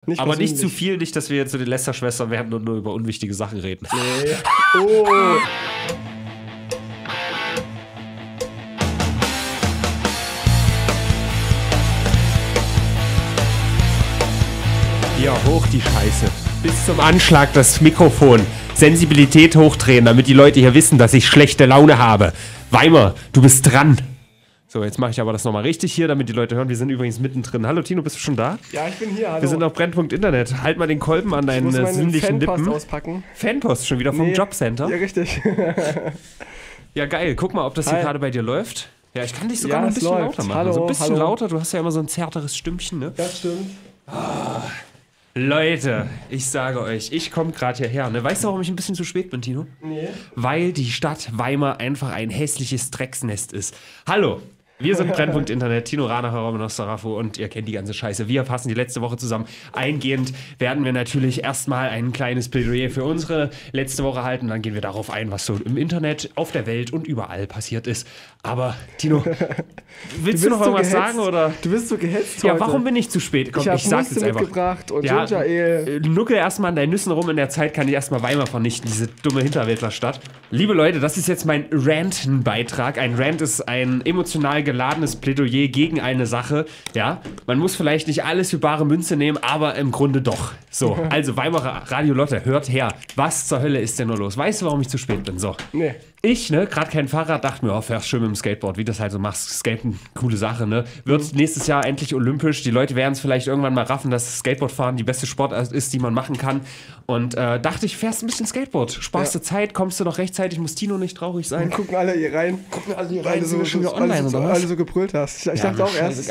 Aber nicht zu viel, nicht, dass wir jetzt so die Lester-Schwestern werden und nur über unwichtige Sachen reden. Nee. Oh. Ja, hoch die Scheiße. Bis zum Anschlag das Mikrofon. Sensibilität hochdrehen, damit die Leute hier wissen, dass ich schlechte Laune habe. Weimar, du bist dran. So, jetzt mache ich aber das nochmal richtig hier, damit die Leute hören. Wir sind übrigens mittendrin. Hallo Tino, bist du schon da? Ja, ich bin hier, hallo. Wir sind auf Brennpunkt Internet. Halt mal den Kolben an deinen sinnlichen Lippen. Fanpost auspacken. Fanpost schon wieder vom Jobcenter? Ja, richtig. Ja, geil. Guck mal, ob das hier gerade bei dir läuft. Ja, ich kann dich sogar noch ein bisschen lauter machen. Hallo, so ein bisschen lauter. Du hast ja immer so ein zärteres Stimmchen, ne? Das stimmt. Leute, ich sage euch, ich komme gerade hierher. Ne? Weißt du, warum ich ein bisschen zu spät bin, Tino? Nee. Weil die Stadt Weimar einfach ein hässliches Drecksnest ist. Hallo, wir sind Brennpunkt Internet, Tino Ranacher, Roman Sarafo und ihr kennt die ganze Scheiße. Wir fassen die letzte Woche zusammen. Eingehend werden wir natürlich erstmal ein kleines Plädoyer für unsere letzte Woche halten. Dann gehen wir darauf ein, was so im Internet, auf der Welt und überall passiert ist. Aber, Tino, willst du noch irgendwas sagen? Oder? Du bist so gehetzt Ja, heute. warum bin ich zu spät? Komm, ich sag's jetzt einfach. mitgebracht und Ja, Ginger Ale. Nuckel erstmal an deinen Nüssen rum. In der Zeit kann ich erstmal Weimar vernichten, diese dumme Hinterwäldlerstadt. Liebe Leute, das ist jetzt mein Ranten-Beitrag. Ein Rant ist ein emotional geladenes Plädoyer gegen eine Sache. Ja, man muss vielleicht nicht alles für bare Münze nehmen, aber im Grunde doch. So, also Weimarer Radio Lotte, hört her. Was zur Hölle ist denn nur los? Weißt du, warum ich zu spät bin? So. Nee. Ich, ne, gerade kein Fahrrad, dachte mir, fährst schön mit dem Skateboard, wie das halt so machst. Skaten, coole Sache, ne? Wird nächstes Jahr endlich olympisch. Die Leute werden es vielleicht irgendwann mal raffen, dass Skateboardfahren die beste Sportart ist, die man machen kann. Und dachte ich, fährst ein bisschen Skateboard. Sparst du Zeit, kommst du noch rechtzeitig, muss Tino nicht traurig sein. Gucken alle hier rein. Weil du schon wieder online oder was? Alle so gebrüllt hast. Ich dachte auch erst.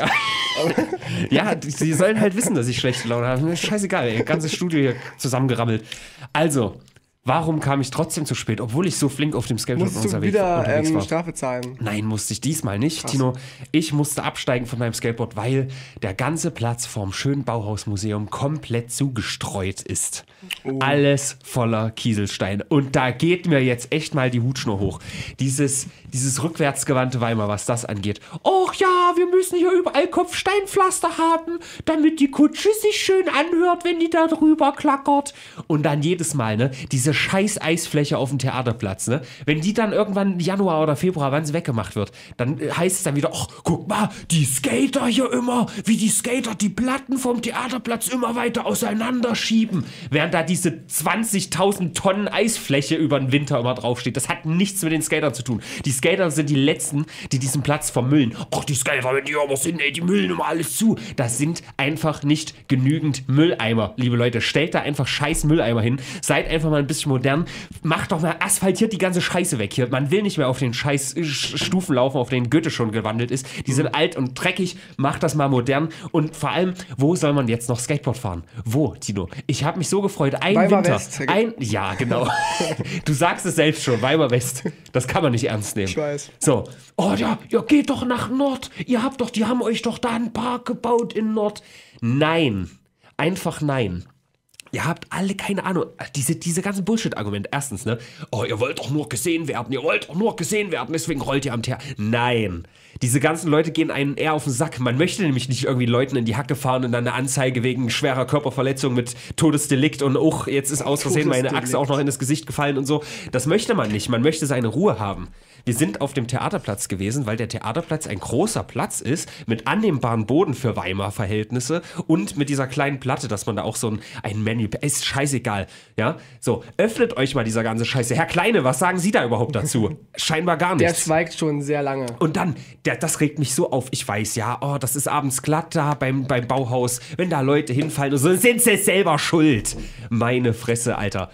Ja, sie sollen halt wissen, dass ich schlechte Laune habe. Mir ist scheißegal, ey. Ganzes Studio hier zusammengerammelt. Also, warum kam ich trotzdem zu spät, obwohl ich so flink auf dem Skateboard Musst du unterwegs wieder war? Strafe zahlen? Nein, musste ich diesmal nicht, Krass. Tino. Ich musste absteigen von meinem Skateboard, weil der ganze Platz vorm schönen Bauhausmuseum komplett zugestreut ist. Alles voller Kieselsteine. Und da geht mir jetzt echt mal die Hutschnur hoch. Dieses rückwärtsgewandte Weimar, was das angeht. Och ja, wir müssen hier überall Kopfsteinpflaster haben, damit die Kutsche sich schön anhört, wenn die da drüber klackert. Und dann jedes Mal, ne, diese scheiß Eisfläche auf dem Theaterplatz, ne, wenn die dann irgendwann Januar oder Februar, wann sie weggemacht wird, dann heißt es dann wieder, ach, guck mal, die Skater hier immer, wie die Skater die Platten vom Theaterplatz immer weiter auseinanderschieben, während da diese 20.000 Tonnen Eisfläche über den Winter immer draufsteht. Das hat nichts mit den Skatern zu tun. Die Skater sind die Letzten, die diesen Platz vermüllen. Ach, die Skater, wenn die aber sind, ey, die müllen immer alles zu. Das sind einfach nicht genügend Mülleimer, liebe Leute. Stellt da einfach scheiß Mülleimer hin. Seid einfach mal ein bisschen modern. Macht doch mal, asphaltiert die ganze Scheiße weg hier. Man will nicht mehr auf den scheiß Stufen laufen, auf denen Goethe schon gewandelt ist. Die sind alt und dreckig. Macht das mal modern. Und vor allem, wo soll man jetzt noch Skateboard fahren? Wo, Tino? Ich habe mich so gefreut. Weimar West. Ja, genau. Du sagst es selbst schon. Weimar West. Das kann man nicht ernst nehmen. Ich weiß. So. Oh ja, ihr geht doch nach Nord. Die haben euch doch da einen Park gebaut in Nord. Nein. Einfach nein. Ihr habt alle keine Ahnung. Diese ganzen Bullshit-Argumente. Erstens, ne? Oh, ihr wollt doch nur gesehen werden. Deswegen rollt ihr am Theater. Nein. Diese ganzen Leute gehen einen eher auf den Sack. Man möchte nämlich nicht irgendwie Leuten in die Hacke fahren und dann eine Anzeige wegen schwerer Körperverletzung mit Todesdelikt und jetzt ist aus Versehen meine Achse auch noch in das Gesicht gefallen und so. Das möchte man nicht. Man möchte seine Ruhe haben. Wir sind auf dem Theaterplatz gewesen, weil der Theaterplatz ein großer Platz ist, mit annehmbaren Boden für Weimar-Verhältnisse und mit dieser kleinen Platte, dass man da auch so ein Menü... Ist scheißegal, ja? So, öffnet euch mal dieser ganze Scheiße. Herr Kleine, was sagen Sie da überhaupt dazu? Scheinbar gar nichts. Der schweigt schon sehr lange. Und dann, das regt mich so auf. Ich weiß, ja, das ist abends glatt da beim Bauhaus. Wenn da Leute hinfallen und so, sind sie selber schuld. Meine Fresse, Alter.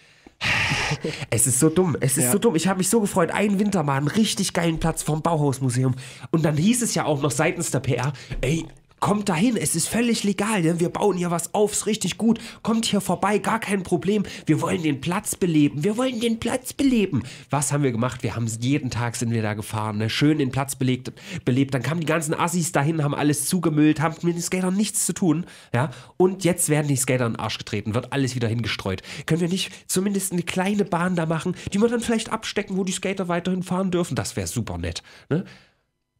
Es ist so dumm, so dumm. Ich habe mich so gefreut, einen Winter mal einen richtig geilen Platz vom Bauhausmuseum. Und dann hieß es ja auch noch seitens der PR, ey, kommt dahin, es ist völlig legal, ne? Wir bauen hier was auf, ist richtig gut. Kommt hier vorbei, gar kein Problem. Wir wollen den Platz beleben. Was haben wir gemacht? Wir haben jeden Tag sind wir da gefahren, ne? Schön den Platz belebt. Dann kamen die ganzen Assis dahin, haben alles zugemüllt, haben mit den Skatern nichts zu tun. Ja? Und jetzt werden die Skater in den Arsch getreten, wird alles wieder hingestreut. Können wir nicht zumindest eine kleine Bahn da machen, die wir dann vielleicht abstecken, wo die Skater weiterhin fahren dürfen? Das wäre super nett. Ne?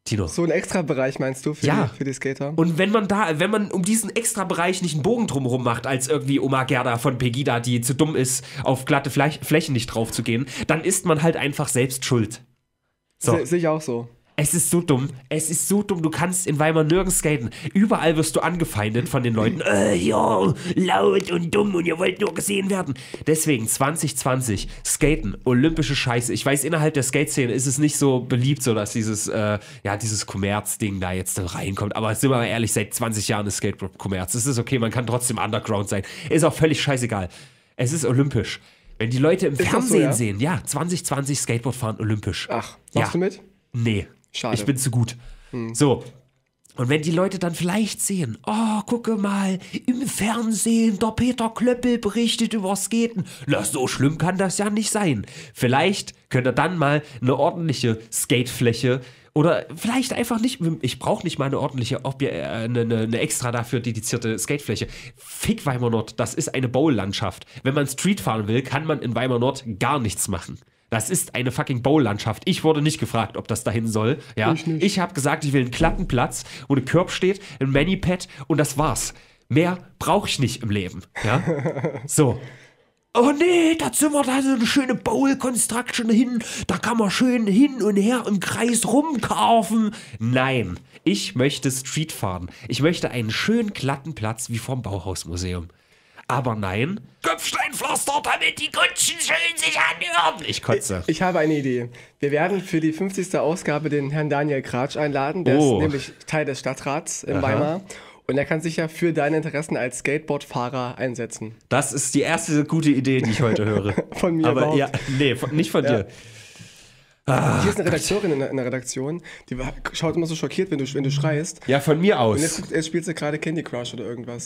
Tino. So ein Extra-Bereich meinst du für die Skater? Und wenn man um diesen extra Bereich nicht einen Bogen drumherum macht, als irgendwie Oma Gerda von Pegida, die zu dumm ist, auf glatte Flächen nicht drauf zu gehen, dann ist man halt einfach selbst schuld. So. Sehe ich auch so. Es ist so dumm. Du kannst in Weimar nirgends skaten. Überall wirst du angefeindet von den Leuten. Ja, laut und dumm und ihr wollt nur gesehen werden. Deswegen 2020, Skaten, olympische Scheiße. Ich weiß, innerhalb der Skate-Szene ist es nicht so beliebt, so dass dieses Kommerz-Ding da jetzt reinkommt. Aber sind wir mal ehrlich, seit 20 Jahren ist Skateboard Kommerz. Es ist okay, man kann trotzdem Underground sein. Ist auch völlig scheißegal. Es ist olympisch. Wenn die Leute im Fernsehen sehen, 2020 Skateboard fahren olympisch. Ach, machst du mit? Nee. Schade. Ich bin zu gut. So. Und wenn die Leute dann vielleicht sehen, oh, gucke mal, im Fernsehen, der Peter Klöppel berichtet über Skaten. Na, so schlimm kann das ja nicht sein. Vielleicht könnt ihr dann mal eine ordentliche Skatefläche oder vielleicht einfach nicht, ich brauche nicht mal eine ordentliche, eine extra dafür dedizierte Skatefläche. Fick Weimar Nord, das ist eine Bowl-Landschaft. Wenn man Street fahren will, kann man in Weimar Nord gar nichts machen. Das ist eine fucking Bowl-Landschaft. Ich wurde nicht gefragt, ob das dahin soll. Ja? Ich habe gesagt, ich will einen glatten Platz, wo eine Curb steht, ein Manipad und das war's. Mehr brauche ich nicht im Leben. Ja? So. Oh nee, da zimmert da so eine schöne Bowl-Construction hin. Da kann man schön hin und her im Kreis rumkarfen. Nein, ich möchte Street fahren. Ich möchte einen schönen glatten Platz wie vom Bauhausmuseum. Aber nein, Kopfsteinpflaster, damit die Kutschen schön sich anhören. Ich kotze. Ich habe eine Idee. Wir werden für die 50. Ausgabe den Herrn Daniel Kratsch einladen. Der ist nämlich Teil des Stadtrats in Weimar. Und er kann sich ja für deine Interessen als Skateboardfahrer einsetzen. Das ist die erste gute Idee, die ich heute höre. Von mir aber überhaupt. Ja, nee, nicht von dir. Hier ist eine Redakteurin in der Redaktion, die schaut immer so schockiert, wenn du schreist. Ja, von mir aus. Und jetzt spielst du gerade Candy Crush oder irgendwas.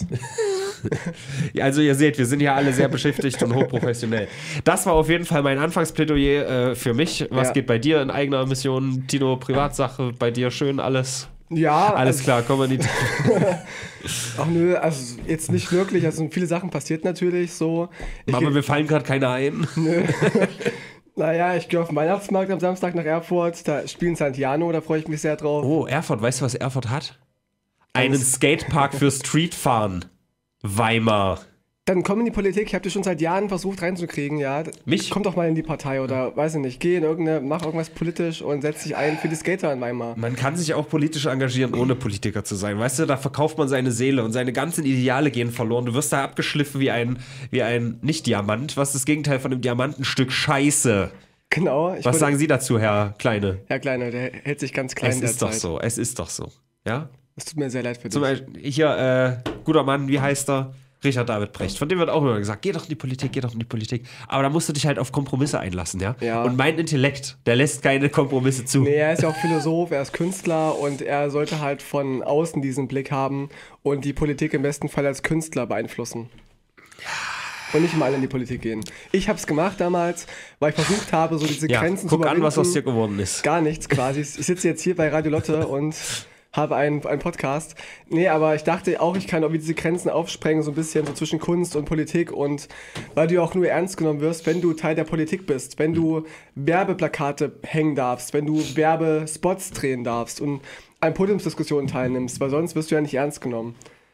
Also ihr seht, wir sind ja alle sehr beschäftigt und hochprofessionell. Das war auf jeden Fall mein Anfangsplädoyer für mich. Was geht bei dir in eigener Mission? Tino, Privatsache, bei dir schön alles? Ja. Alles klar, kommen wir nicht. Ach nö, also jetzt nicht wirklich. Also viele Sachen passiert natürlich so. Aber mir fallen gerade keine ein. Nö. Naja, ich gehe auf den Weihnachtsmarkt am Samstag nach Erfurt. Da spielen Santiano, da freue ich mich sehr drauf. Oh, Erfurt, weißt du, was Erfurt hat? Einen Skatepark für Streetfahren. Weimar. Dann komm in die Politik. Ich habe dir schon seit Jahren versucht reinzukriegen, ja. Mich? Komm doch mal in die Partei oder, weiß ich nicht, mach irgendwas politisch und setz dich ein für die Skater in Weimar. Man kann sich auch politisch engagieren, ohne Politiker zu sein. Weißt du, da verkauft man seine Seele und seine ganzen Ideale gehen verloren. Du wirst da abgeschliffen wie ein Nicht-Diamant. Was ist das Gegenteil von einem Diamantenstück Scheiße? Genau. Was sagen Sie dazu, Herr Kleine? Herr Kleine, der hält sich ganz klein derzeit. Es ist doch so. Ja? Es tut mir sehr leid für dich. Zum Beispiel, hier, guter Mann, wie heißt er? Richard David Brecht. Von dem wird auch immer gesagt, geh doch in die Politik. Aber da musst du dich halt auf Kompromisse einlassen, ja? Und mein Intellekt, der lässt keine Kompromisse zu. Nee, er ist ja auch Philosoph, er ist Künstler und er sollte halt von außen diesen Blick haben und die Politik im besten Fall als Künstler beeinflussen. Und nicht mal in die Politik gehen. Ich habe es gemacht damals, weil ich versucht habe, so diese Grenzen zu überwinden. Guck an, was aus dir geworden ist. Gar nichts quasi. Ich sitze jetzt hier bei Radio Lotte und habe einen Podcast. Nee, aber ich dachte auch, ich kann irgendwie diese Grenzen aufsprengen, so ein bisschen so zwischen Kunst und Politik und weil du ja auch nur ernst genommen wirst, wenn du Teil der Politik bist, wenn du Werbeplakate hängen darfst, wenn du Werbespots drehen darfst und an Podiumsdiskussionen teilnimmst, weil sonst wirst du ja nicht ernst genommen.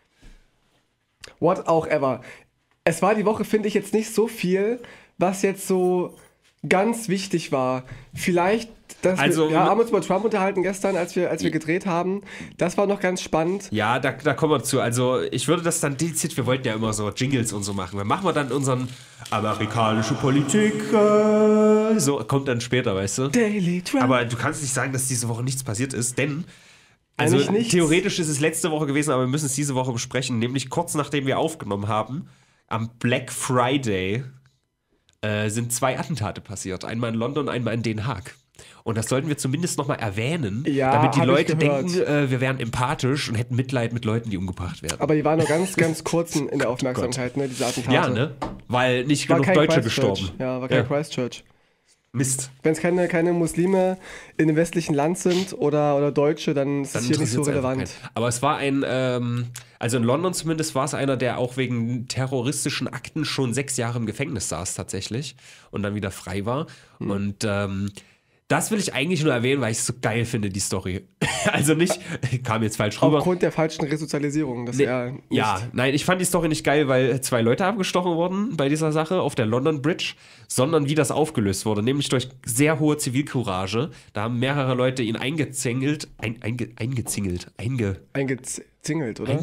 What auch ever. Es war die Woche, finde ich, jetzt nicht so viel, was jetzt so ganz wichtig war. Vielleicht, wir haben uns über Trump unterhalten gestern, als wir gedreht haben. Das war noch ganz spannend. Ja, da kommen wir zu. Also ich würde das dann dediziert, wir wollten ja immer so Jingles und so machen. Dann machen wir dann unseren amerikanische Politik. So, kommt dann später, weißt du? Daily Trump. Aber du kannst nicht sagen, dass diese Woche nichts passiert ist, denn also theoretisch ist es letzte Woche gewesen, aber wir müssen es diese Woche besprechen. Nämlich kurz nachdem wir aufgenommen haben, am Black Friday sind 2 Attentate passiert. Einmal in London, einmal in Den Haag. Und das sollten wir zumindest nochmal erwähnen, damit die Leute denken, wir wären empathisch und hätten Mitleid mit Leuten, die umgebracht werden. Aber die waren nur ganz, ganz kurz in der Aufmerksamkeit, ne, diese Attentate. Ja, ne? Weil nicht genug Deutsche gestorben. Ja, war kein Christchurch. Mist. Wenn es keine Muslime in dem westlichen Land sind oder Deutsche, dann ist es hier nicht so relevant. Aber es war also in London zumindest war es einer, der auch wegen terroristischen Akten schon 6 Jahre im Gefängnis saß tatsächlich und dann wieder frei war. Und da Das will ich eigentlich nur erwähnen, weil ich es so geil finde, die Story. Also nicht, kam jetzt falsch rüber. Aufgrund der falschen Resozialisierung. Dass er nicht Nein, ich fand die Story nicht geil, weil 2 Leute abgestochen wurden bei dieser Sache auf der London Bridge, sondern wie das aufgelöst wurde, nämlich durch sehr hohe Zivilcourage. Da haben mehrere Leute ihn eingezingelt, eingezingelt, oder?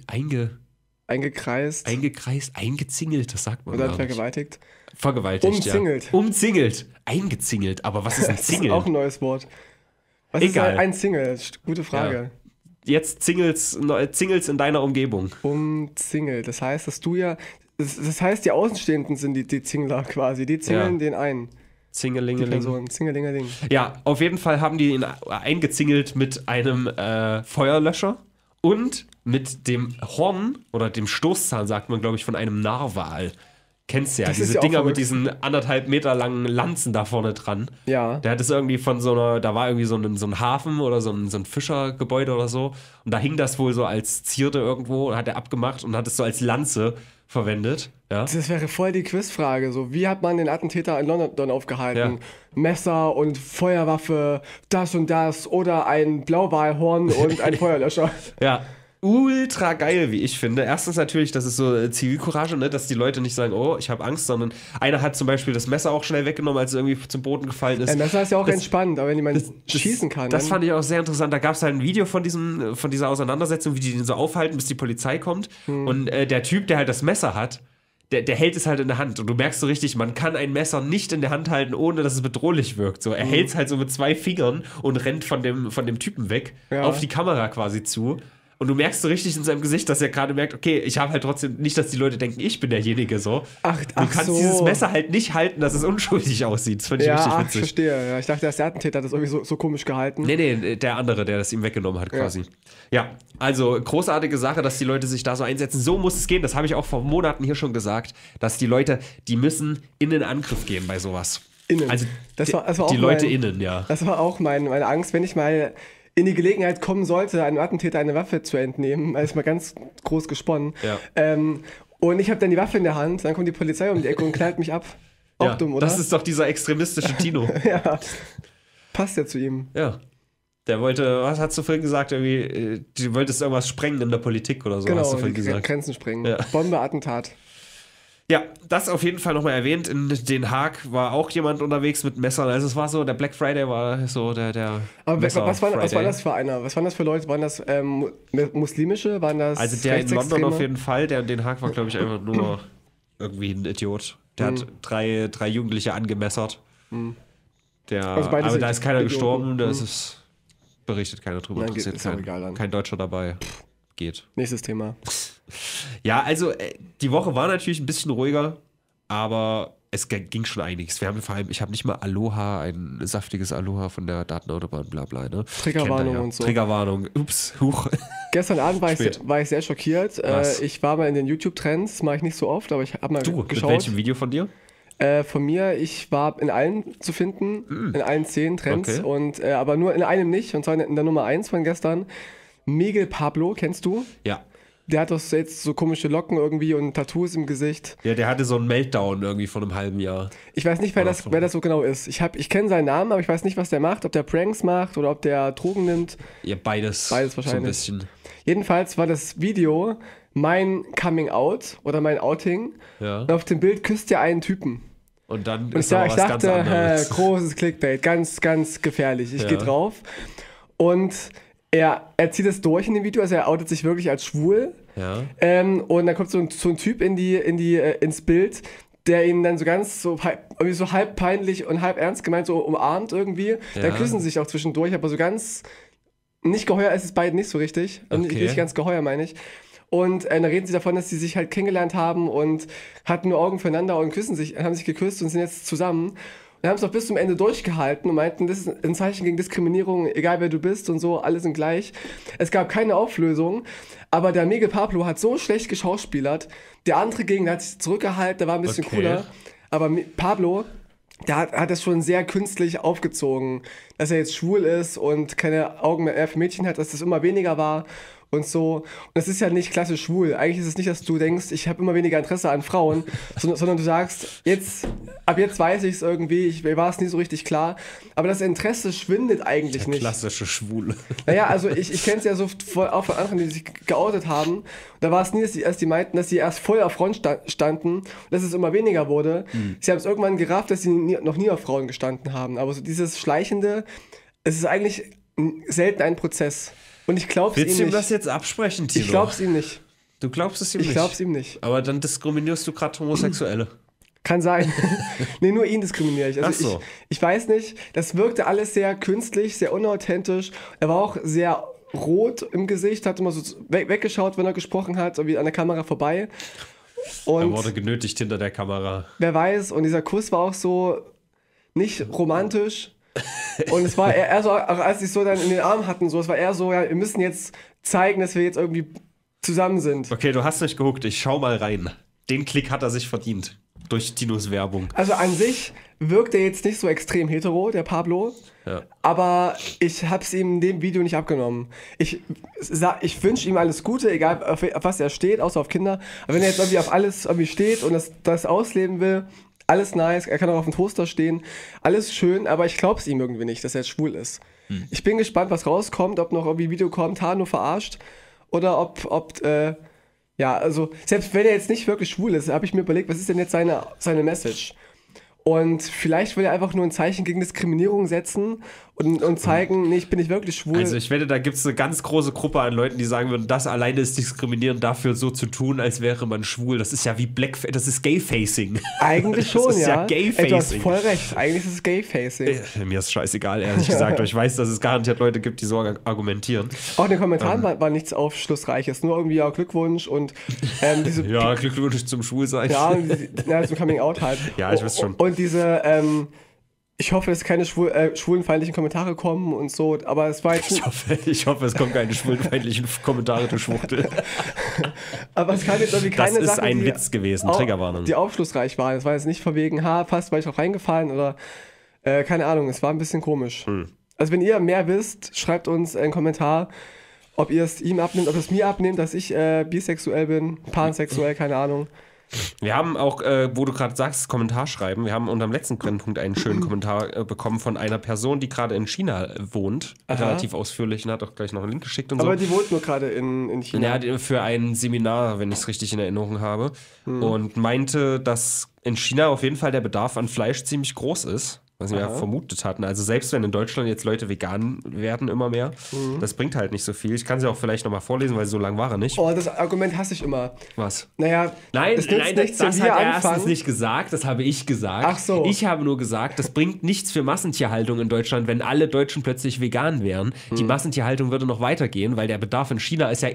Eingezingelt, das sagt man oder gar nicht. vergewaltigt. Vergewaltigt, Umzingelt. Eingezingelt. Aber was ist ein Single? Das ist auch ein neues Wort. Was Egal. ist ein Single? Gute Frage. Ja. Jetzt Singles in deiner Umgebung. Umzingelt. Das heißt, dass du ja... Das heißt, die Außenstehenden sind die Zingler quasi. Die zingeln den einen. Zingelingeling. Die Person. Zingelingeling. Ja, auf jeden Fall haben die ihn eingezingelt mit einem Feuerlöscher und mit dem Horn oder dem Stoßzahn, sagt man, glaube ich, von einem Narwal. Kennst du ja, diese Dinger mit diesen 1,5 Meter langen Lanzen da vorne dran. Ja. Der hat es irgendwie von da war irgendwie so ein Hafen oder so ein Fischergebäude oder so. Und da hing das wohl so als Zierde irgendwo und hat er abgemacht und hat es so als Lanze verwendet. Ja. Das wäre voll die Quizfrage. So, wie hat man den Attentäter in London aufgehalten? Ja. Messer und Feuerwaffe, das und das oder ein Blauwalhorn und ein Feuerlöscher. Ja. Ultra geil, wie ich finde. Erstens natürlich, das ist so Zivilcourage, ne? Dass die Leute nicht sagen, oh, ich habe Angst, sondern einer hat zum Beispiel das Messer auch schnell weggenommen, als es irgendwie zum Boden gefallen ist. Ein Messer ist ja auch entspannt, aber wenn jemand schießen kann. Das fand ich auch sehr interessant. Da gab es halt ein Video von dieser Auseinandersetzung, wie die den so aufhalten, bis die Polizei kommt. Und der Typ, der halt das Messer hat, der hält es halt in der Hand. Und du merkst so richtig, man kann ein Messer nicht in der Hand halten, ohne dass es bedrohlich wirkt. So, er hält es halt so mit 2 Fingern und rennt von dem Typen weg, auf die Kamera quasi zu. Und du merkst so richtig in seinem Gesicht, dass er gerade merkt, okay, ich habe halt trotzdem nicht, dass die Leute denken, ich bin derjenige so. Du kannst dieses Messer halt nicht halten, dass es unschuldig aussieht. Das fand ich richtig witzig. Ich verstehe. Ja, ich dachte, der Attentäter hat das irgendwie so komisch gehalten. Nee, der andere, der das ihm weggenommen hat quasi. Ja, also großartige Sache, dass die Leute sich da so einsetzen. So muss es gehen. Das habe ich auch vor Monaten hier schon gesagt, dass die Leute, die müssen in den Angriff gehen bei sowas. Innen. Also das war auch die Leute innen, ja. Das war auch meine Angst, wenn ich mal in die Gelegenheit kommen sollte, einem Attentäter eine Waffe zu entnehmen, ist mal ganz groß gesponnen. Ja. Und ich habe dann die Waffe in der Hand, dann kommt die Polizei um die Ecke und knallt mich ab. Auch dumm, oder? Das ist doch dieser extremistische Tino. Ja, passt ja zu ihm. Ja. Der wollte, was hast du vorhin gesagt, irgendwie, du wolltest irgendwas sprengen in der Politik oder so, hast du vorhin gesagt. Grenzen sprengen. Ja. Bombe, Attentat. Ja, das auf jeden Fall nochmal erwähnt. In Den Haag war auch jemand unterwegs mit Messern. Also es war so, der Black Friday war so der Aber was war das für einer? Was waren das für Leute? Waren das muslimische? Waren das also der in London auf jeden Fall. Der in Den Haag war, glaube ich, einfach nur irgendwie ein Idiot. Der hat drei Jugendliche angemessert. Aber da ist keiner gestorben. Da ist berichtet keiner drüber. Nein, ist auch egal dann. Kein Deutscher dabei. Geht. Nächstes Thema. Ja, also die Woche war natürlich ein bisschen ruhiger, aber es ging schon einiges. Wir haben vor allem, ich habe nicht mal Aloha, ein saftiges Aloha von der Datenautobahn, bla bla, ne? Triggerwarnung und so. Triggerwarnung, ups, huch. Gestern Abend war ich sehr schockiert. Ich war mal in den YouTube-Trends, das mache ich nicht so oft, aber ich habe mal geschaut. Mit welchem Video von dir? Von mir, ich war in allen zu finden, in allen 10 Trends, und aber nur in einem nicht, und zwar in der Nummer 1 von gestern. Miguel Pablo, kennst du? Ja. Der hat doch jetzt so komische Locken irgendwie und Tattoos im Gesicht. Ja, der hatte so einen Meltdown irgendwie von einem halben Jahr. Ich weiß nicht, wer das so genau ist. Ich kenne seinen Namen, aber ich weiß nicht, was der macht. Ob der Pranks macht oder ob der Drogen nimmt. Ja, beides. Beides wahrscheinlich. So ein bisschen. Jedenfalls war das Video mein Coming Out oder mein Outing. Ja. Und auf dem Bild küsst er einen Typen. Und dann ist da was ganz anderes. Großes Clickbait, ganz, ganz gefährlich. Ich gehe drauf. Und er zieht es durch in dem Video, also er outet sich wirklich als schwul. Ja. Und dann kommt so ein Typ ins Bild, der ihn dann so halb peinlich und halb ernst gemeint so umarmt irgendwie. Ja. Dann küssen sie sich auch zwischendurch, aber so ganz nicht geheuer ist es beiden nicht so richtig. Nicht ganz geheuer, meine ich. Und dann reden sie davon, dass sie sich halt kennengelernt haben und hatten nur Augen füreinander und haben sich geküsst und sind jetzt zusammen. Wir haben es auch bis zum Ende durchgehalten und meinten, das ist ein Zeichen gegen Diskriminierung, egal wer du bist und so, alle sind gleich. Es gab keine Auflösung, aber der Miguel Pablo hat so schlecht geschauspielert. Der andere Gegner hat sich zurückgehalten, der war ein bisschen cooler. Aber Pablo, der hat das schon sehr künstlich aufgezogen, dass er jetzt schwul ist und keine Augen mehr für Mädchen hat, dass das immer weniger war. und so. Und das ist ja nicht klassisch schwul. Eigentlich ist es nicht, dass du denkst, ich habe immer weniger Interesse an Frauen, sondern du sagst, ab jetzt weiß ich es irgendwie, mir war es nie so richtig klar. Aber das Interesse schwindet eigentlich nicht. Klassische Schwule. Naja, also ich kenne es ja so auch von anderen, die sich geoutet haben. Da war es nie, dass die meinten, dass sie erst voll auf Frauen standen und dass es immer weniger wurde. Sie haben es irgendwann gerafft, dass sie noch nie auf Frauen gestanden haben. Aber so dieses Schleichende, es ist eigentlich selten ein Prozess. Und ich glaube es ihm nicht. Willst du ihm das jetzt absprechen, Tilo? Ich glaube es ihm nicht. Du glaubst es ihm nicht? Ich glaube es ihm nicht. Aber dann diskriminierst du gerade Homosexuelle. Kann sein. Nee, nur ihn diskriminiere ich. Also Ach so. ich weiß nicht, das wirkte alles sehr künstlich, sehr unauthentisch. Er war auch sehr rot im Gesicht, hat immer so weggeschaut, wenn er gesprochen hat, irgendwie an der Kamera vorbei. Und Er wurde genötigt hinter der Kamera. wer weiß, und dieser Kuss war auch so nicht romantisch. Und es war eher so, auch als sie es so dann in den Arm hatten, so, es war eher so, ja, wir müssen jetzt zeigen, dass wir jetzt irgendwie zusammen sind. Okay, du hast nicht gehuckt, ich schau mal rein. Den Klick hat er sich verdient. Durch Tinos Werbung. Also an sich wirkt er jetzt nicht so extrem hetero, der Pablo. Ja. Aber ich hab's ihm in dem Video nicht abgenommen. Ich wünsche ihm alles Gute, egal auf was er steht, außer auf Kinder. Aber wenn er jetzt irgendwie auf alles irgendwie steht und das ausleben will, alles nice, er kann auch auf dem Toaster stehen, alles schön, aber ich glaub's ihm irgendwie nicht, dass er jetzt schwul ist. Ich bin gespannt, was rauskommt, ob noch irgendwie ein Video kommt, nur verarscht, oder ob ja, also selbst wenn er jetzt nicht wirklich schwul ist, habe ich mir überlegt, was ist denn jetzt seine Message? Und vielleicht will er einfach nur ein Zeichen gegen Diskriminierung setzen und zeigen, nee, ich bin nicht wirklich schwul. Also ich wette, da gibt es eine ganz große Gruppe an Leuten, die sagen würden, das alleine ist diskriminierend, dafür so zu tun, als wäre man schwul. Das ist ja wie das ist Gay-Facing. Eigentlich schon, das ist ja Gay-Facing. Ey, du hast voll recht, eigentlich ist es Gay-Facing. Mir ist scheißegal, ehrlich gesagt. Aber ich weiß, dass es garantiert Leute gibt, die so argumentieren. Auch in den Kommentaren war nichts Aufschlussreiches, nur irgendwie ja Glückwunsch und diese... ja, Glückwunsch zum Schwulsein. Ja, zum Coming-out halt. Ja, ich weiß schon. Und diese... ich hoffe, dass keine schwulenfeindlichen Kommentare kommen und so, aber es war jetzt... Ich hoffe, es kommen keine schwulenfeindlichen Kommentare, du Schwuchtel. Aber es kann jetzt irgendwie keine Sachen, das ist ein Witz gewesen, Triggerwarnung. Die aufschlussreich waren. Es war jetzt nicht von wegen, fast war ich auch reingefallen oder keine Ahnung, es war ein bisschen komisch. Also wenn ihr mehr wisst, schreibt uns einen Kommentar, ob ihr es ihm abnimmt, ob es mir abnimmt, dass ich bisexuell bin, pansexuell, keine Ahnung. Wir haben auch, wo du gerade sagst, Kommentar schreiben, wir haben unter dem letzten Brennpunkt einen schönen Kommentar bekommen von einer Person, die gerade in China wohnt, relativ ausführlich, und hat auch gleich noch einen Link geschickt und so. Aber die wohnt nur gerade in China. Ja, für ein Seminar, wenn ich es richtig in Erinnerung habe, und meinte, dass in China auf jeden Fall der Bedarf an Fleisch ziemlich groß ist. Was wir ja vermutet hatten. Also selbst wenn in Deutschland jetzt Leute vegan werden immer mehr, das bringt halt nicht so viel. Ich kann sie auch vielleicht nochmal vorlesen, weil so lang war er nicht. Oh, das Argument hasse ich immer. Was? Naja, nein, das hat er erstens nicht gesagt, das habe ich gesagt. Ach so. Ich habe nur gesagt, das bringt nichts für Massentierhaltung in Deutschland, wenn alle Deutschen plötzlich vegan wären. Die Massentierhaltung würde noch weitergehen, weil der Bedarf in China ist ja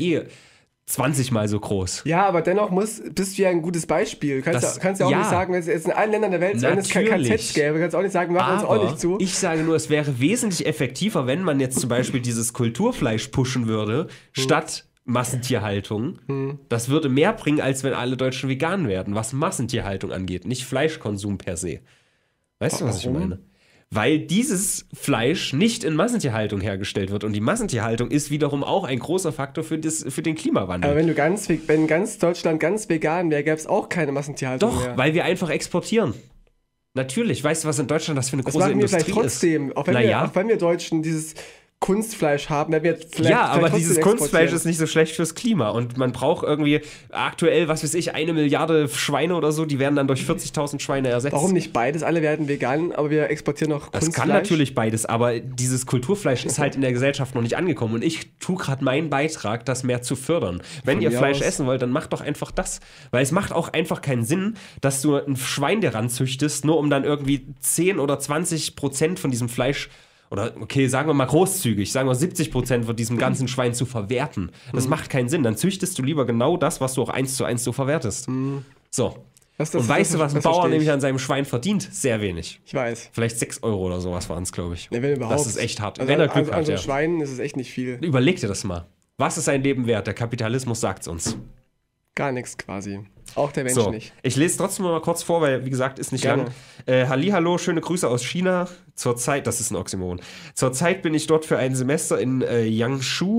20 Mal so groß. Ja, aber dennoch bist du ja ein gutes Beispiel. Du kannst ja auch nicht sagen, wenn es jetzt in allen Ländern der Welt, wenn es KZs gäbe, kannst du auch nicht sagen, wir machen uns auch nicht zu. Ich sage nur, es wäre wesentlich effektiver, wenn man jetzt zum Beispiel dieses Kulturfleisch pushen würde, statt Massentierhaltung. Das würde mehr bringen, als wenn alle Deutschen vegan werden, was Massentierhaltung angeht, nicht Fleischkonsum per se. Weißt du, was ich meine? Weil dieses Fleisch nicht in Massentierhaltung hergestellt wird. Und die Massentierhaltung ist wiederum auch ein großer Faktor für den Klimawandel. Aber wenn ganz Deutschland ganz vegan wäre, gäbe es auch keine Massentierhaltung mehr. Doch, weil wir einfach exportieren. Natürlich. Weißt du, was in Deutschland das für eine große Industrie ist? Das machen wir vielleicht trotzdem. Auch wenn wir Deutschen dieses Kunstfleisch haben, wenn wir vielleicht aber dieses Kunstfleisch ist nicht so schlecht fürs Klima und man braucht irgendwie aktuell, was weiß ich, 1 Milliarde Schweine oder so, die werden dann durch 40.000 Schweine ersetzt. Warum nicht beides? Alle werden vegan, aber wir exportieren noch Kunstfleisch. Das kann natürlich beides, aber dieses Kulturfleisch ist halt in der Gesellschaft noch nicht angekommen und ich tue gerade meinen Beitrag, das mehr zu fördern. Wenn ihr Fleisch essen wollt, dann macht doch einfach das, weil es macht auch einfach keinen Sinn, dass du ein Schwein dir ranzüchtest, nur um dann irgendwie 10 oder 20% von diesem Fleisch oder, okay, sagen wir mal großzügig, sagen wir 70% von diesem ganzen Schwein zu verwerten. Das macht keinen Sinn. Dann züchtest du lieber genau das, was du auch 1:1 so verwertest. So. Und weißt du, was ein Bauer nämlich an seinem Schwein verdient? Sehr wenig. Ich weiß. Vielleicht 6 Euro oder sowas waren es, glaube ich. Nee, wenn überhaupt. Das ist echt hart. Also wenn er Glück hat, an so einem Schwein ist es echt nicht viel. Überleg dir das mal. Was ist ein Leben wert? Der Kapitalismus sagt es uns. Gar nichts quasi. Auch der Mensch nicht. Ich lese trotzdem mal kurz vor, weil, wie gesagt, ist nicht lang. Hallihallo, schöne Grüße aus China. Zurzeit, das ist ein Oxymoron. Zurzeit bin ich dort für ein Semester in Yangshu.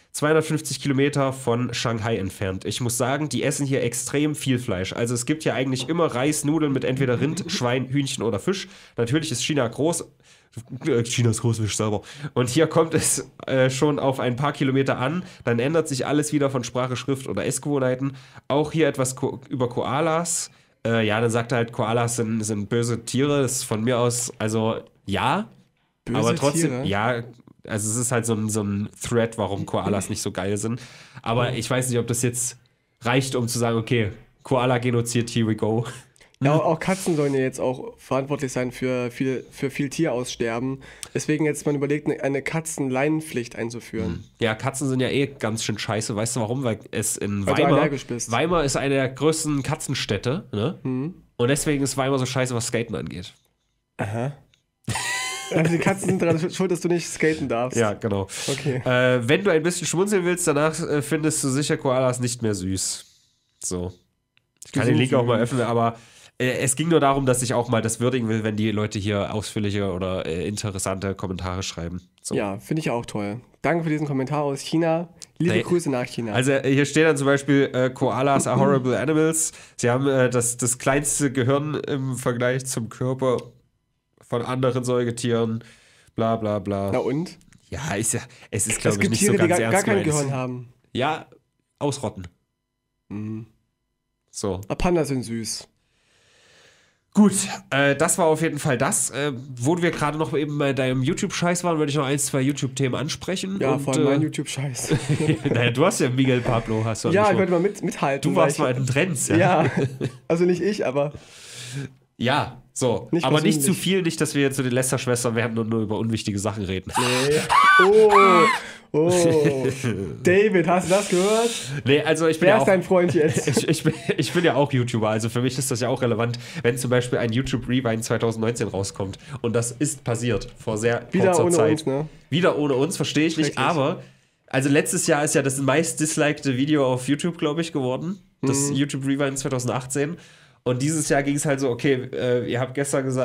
250 Kilometer von Shanghai entfernt. Ich muss sagen, die essen hier extrem viel Fleisch. Also es gibt hier eigentlich immer Reis, Nudeln mit entweder Rind, Schwein, Hühnchen oder Fisch. Natürlich ist China groß. China ist groß, wie ich selber. Und hier kommt es schon auf ein paar Kilometer an. Dann ändert sich alles wieder von Sprache, Schrift oder Essgewohnheiten. Auch hier etwas über Koalas. Ja, dann sagt er halt, Koalas sind böse Tiere. Das ist von mir aus, also ja. Böse aber trotzdem, Tiere? Ja. Also es ist halt so ein Thread, warum Koalas nicht so geil sind. Aber ich weiß nicht, ob das jetzt reicht, um zu sagen, okay, Koala-Genozid, here we go. Ja, auch Katzen sollen ja jetzt auch verantwortlich sein für viel Tieraussterben. Deswegen jetzt man überlegt, eine Katzenleinenpflicht einzuführen. Ja, Katzen sind ja ganz schön scheiße. Weißt du warum? Weil es in Weil du allergisch bist. Weimar ist eine der größten Katzenstädte. Ne? Und deswegen ist Weimar so scheiße, was Skaten angeht. Aha. Also die Katzen sind daran schuld, dass du nicht skaten darfst. Ja, genau. Okay. Wenn du ein bisschen schmunzeln willst, danach findest du sicher Koalas nicht mehr süß. So. Ich kann den Link auch mal öffnen, aber es ging nur darum, dass ich auch mal das würdigen will, wenn die Leute hier ausführliche oder interessante Kommentare schreiben. So. Ja, finde ich auch toll. Danke für diesen Kommentar aus China. Liebe Grüße nach China. Also hier steht dann zum Beispiel, Koalas are horrible animals. Sie haben das kleinste Gehirn im Vergleich zum Körper von anderen Säugetieren, bla bla bla. Na und? Ja, es ist, glaube ich, nicht Tiere, so ganz ernst. Es gibt Tiere, die gar kein Gehirn haben. Ja, ausrotten. So. Pandas sind süß. Gut, das war auf jeden Fall das. Wo wir gerade noch eben bei deinem YouTube-Scheiß waren, würde ich noch 1-2 YouTube-Themen ansprechen. Ja, und, vor allem mein YouTube-Scheiß. Naja, du hast ja Miguel Pablo, hast du. Ja, ich wollte mal mithalten. Du warst mal in den Trends, ja. Ja, also nicht ich, aber... Ja, so. Nicht aber nicht zu viel, nicht, dass wir jetzt so die Lester-Schwestern werden und nur über unwichtige Sachen reden. Nee. Oh. David, hast du das gehört? Nee, also ich bin Wer ist dein Freund jetzt? Ich bin ja auch YouTuber, also für mich ist das ja auch relevant, wenn zum Beispiel ein YouTube Rewind 2019 rauskommt. Und das ist passiert vor sehr kurzer Zeit. Wieder ohne uns, ne? Wieder ohne uns, verstehe ich nicht, aber also letztes Jahr ist ja das meist disliked Video auf YouTube, glaube ich, geworden. Das YouTube Rewind 2018. Und dieses Jahr ging es halt so, okay, ihr habt ihr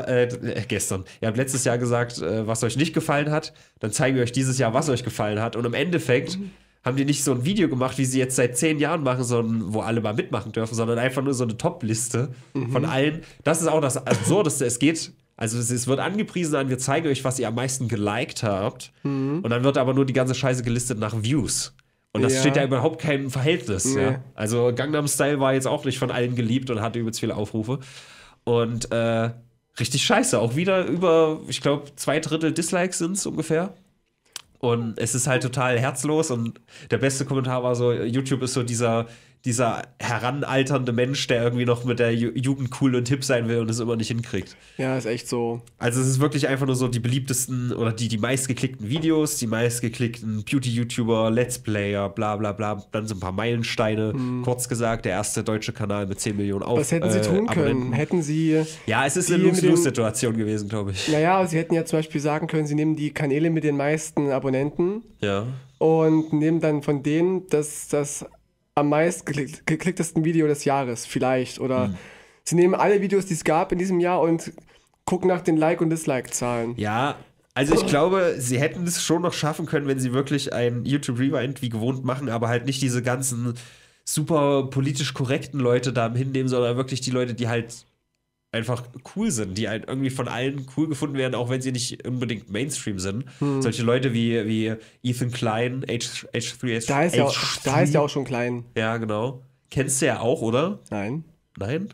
habt letztes Jahr gesagt, was euch nicht gefallen hat, dann zeigen wir euch dieses Jahr, was euch gefallen hat. Und im Endeffekt haben die nicht so ein Video gemacht, wie sie jetzt seit 10 Jahren machen, sondern wo alle mal mitmachen dürfen, sondern einfach nur so eine Top-Liste von allen. Das ist auch das Absurdeste. Es wird angepriesen an, wir zeigen euch, was ihr am meisten geliked habt. Und dann wird aber nur die ganze Scheiße gelistet nach Views. Und das steht ja überhaupt kein Verhältnis. Nee. Ja. Also Gangnam Style war jetzt auch nicht von allen geliebt und hatte übelst viele Aufrufe. Und richtig scheiße. Auch wieder über, ich glaube, 2/3 Dislikes sind es ungefähr. Und es ist halt total herzlos. Und der beste Kommentar war so, YouTube ist so dieser heranalternde Mensch, der irgendwie noch mit der Jugend cool und hip sein will und es immer nicht hinkriegt. Ja, ist echt so. Also es ist wirklich einfach nur so die beliebtesten oder die meistgeklickten Videos, die meistgeklickten Beauty-YouTuber, Let's Player, bla bla bla, dann so ein paar Meilensteine. Kurz gesagt, der erste deutsche Kanal mit 10 Millionen Was hätten sie tun können? Hätten sie... Ja, es ist eine Lose-Lose-Situation gewesen, glaube ich. Naja, sie hätten ja zum Beispiel sagen können, sie nehmen die Kanäle mit den meisten Abonnenten und nehmen dann von denen das am meist geklicktesten Video des Jahres vielleicht. Oder sie nehmen alle Videos, die es gab in diesem Jahr und gucken nach den Like- und Dislike-Zahlen. Ja, also ich glaube, sie hätten es schon noch schaffen können, wenn sie wirklich ein YouTube Rewind wie gewohnt machen, aber halt nicht diese ganzen super politisch korrekten Leute da hinnehmen, sondern wirklich die Leute, die halt einfach cool sind, die halt irgendwie von allen cool gefunden werden, auch wenn sie nicht unbedingt Mainstream sind. Solche Leute wie Ethan Klein, H3H3. Da ist ja auch schon Klein. Ja, genau. Kennst du ja auch, oder? Nein. Nein?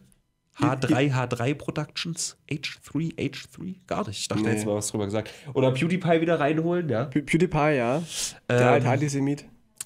H3 Productions? H3? Gar nicht. Ich dachte, jetzt mal was drüber gesagt. Oder PewDiePie wieder reinholen, ja? PewDiePie, ja. Der alte Antisemit.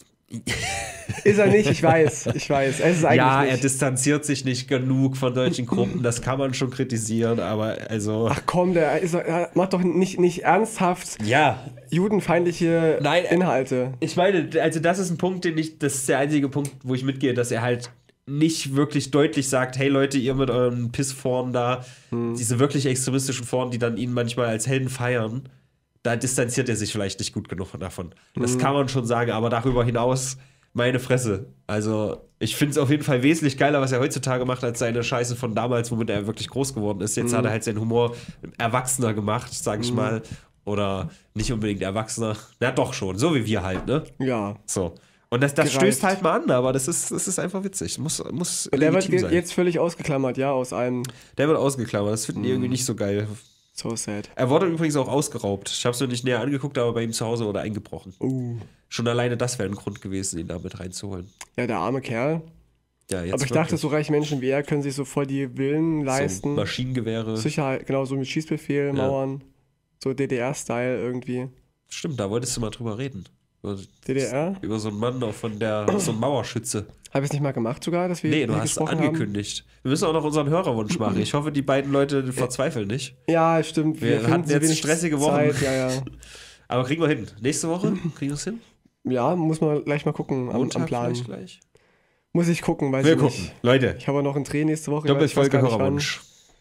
Ist er nicht, ich weiß. Es ist eigentlich ja, er distanziert sich nicht genug von solchen Gruppen, das kann man schon kritisieren, aber also... Ach komm, der macht doch nicht ernsthaft judenfeindliche Inhalte. Ich meine, also das ist ein Punkt, das ist der einzige Punkt, wo ich mitgehe, dass er halt nicht wirklich deutlich sagt, hey Leute, ihr mit euren Pissforen da, diese wirklich extremistischen Foren, die dann ihn manchmal als Helden feiern, da distanziert er sich vielleicht nicht gut genug davon. Das kann man schon sagen, aber darüber hinaus, meine Fresse. Also, ich finde es auf jeden Fall wesentlich geiler, was er heutzutage macht, als seine Scheiße von damals, womit er wirklich groß geworden ist. Jetzt hat er halt seinen Humor erwachsener gemacht, sag ich mal. oder nicht unbedingt Erwachsener. Na doch schon, so wie wir halt, ne? Ja. So. Und das stößt halt mal an, aber das ist einfach witzig. Muss Und der wird sein. jetzt völlig ausgeklammert, ja, aus einem. Der wird ausgeklammert, das finden die irgendwie nicht so geil. So sad. Er wurde übrigens auch ausgeraubt. Ich habe es noch nicht näher angeguckt, aber bei ihm zu Hause wurde eingebrochen. Schon alleine das wäre ein Grund gewesen, ihn da mit reinzuholen. Ja, der arme Kerl. Ja, jetzt aber ich dachte, so reiche Menschen wie er können sich so voll die Villen leisten. So Maschinengewehre. Sicherheit, genau, so mit Schießbefehl, Mauern. So DDR-Style irgendwie. Stimmt, da wolltest du mal drüber reden. DDR? Über so einen Mann auch so ein Mauerschütze. Habe ich es nicht mal gemacht sogar, dass wir Nee, du hast angekündigt. Haben? Wir müssen auch noch unseren Hörerwunsch machen. Ich hoffe, die beiden Leute verzweifeln nicht. Ja, stimmt. Wir hatten jetzt stressige Wochen. Zeit, ja. Aber kriegen wir hin. Nächste Woche? Kriegen wir es hin? Ja, muss man gleich mal gucken am Plan. Gleich? Muss ich gucken, weiß wir ich gucken. Nicht. Leute. Ich habe noch einen Dreh nächste Woche. Doppelfolge Hörerwunsch.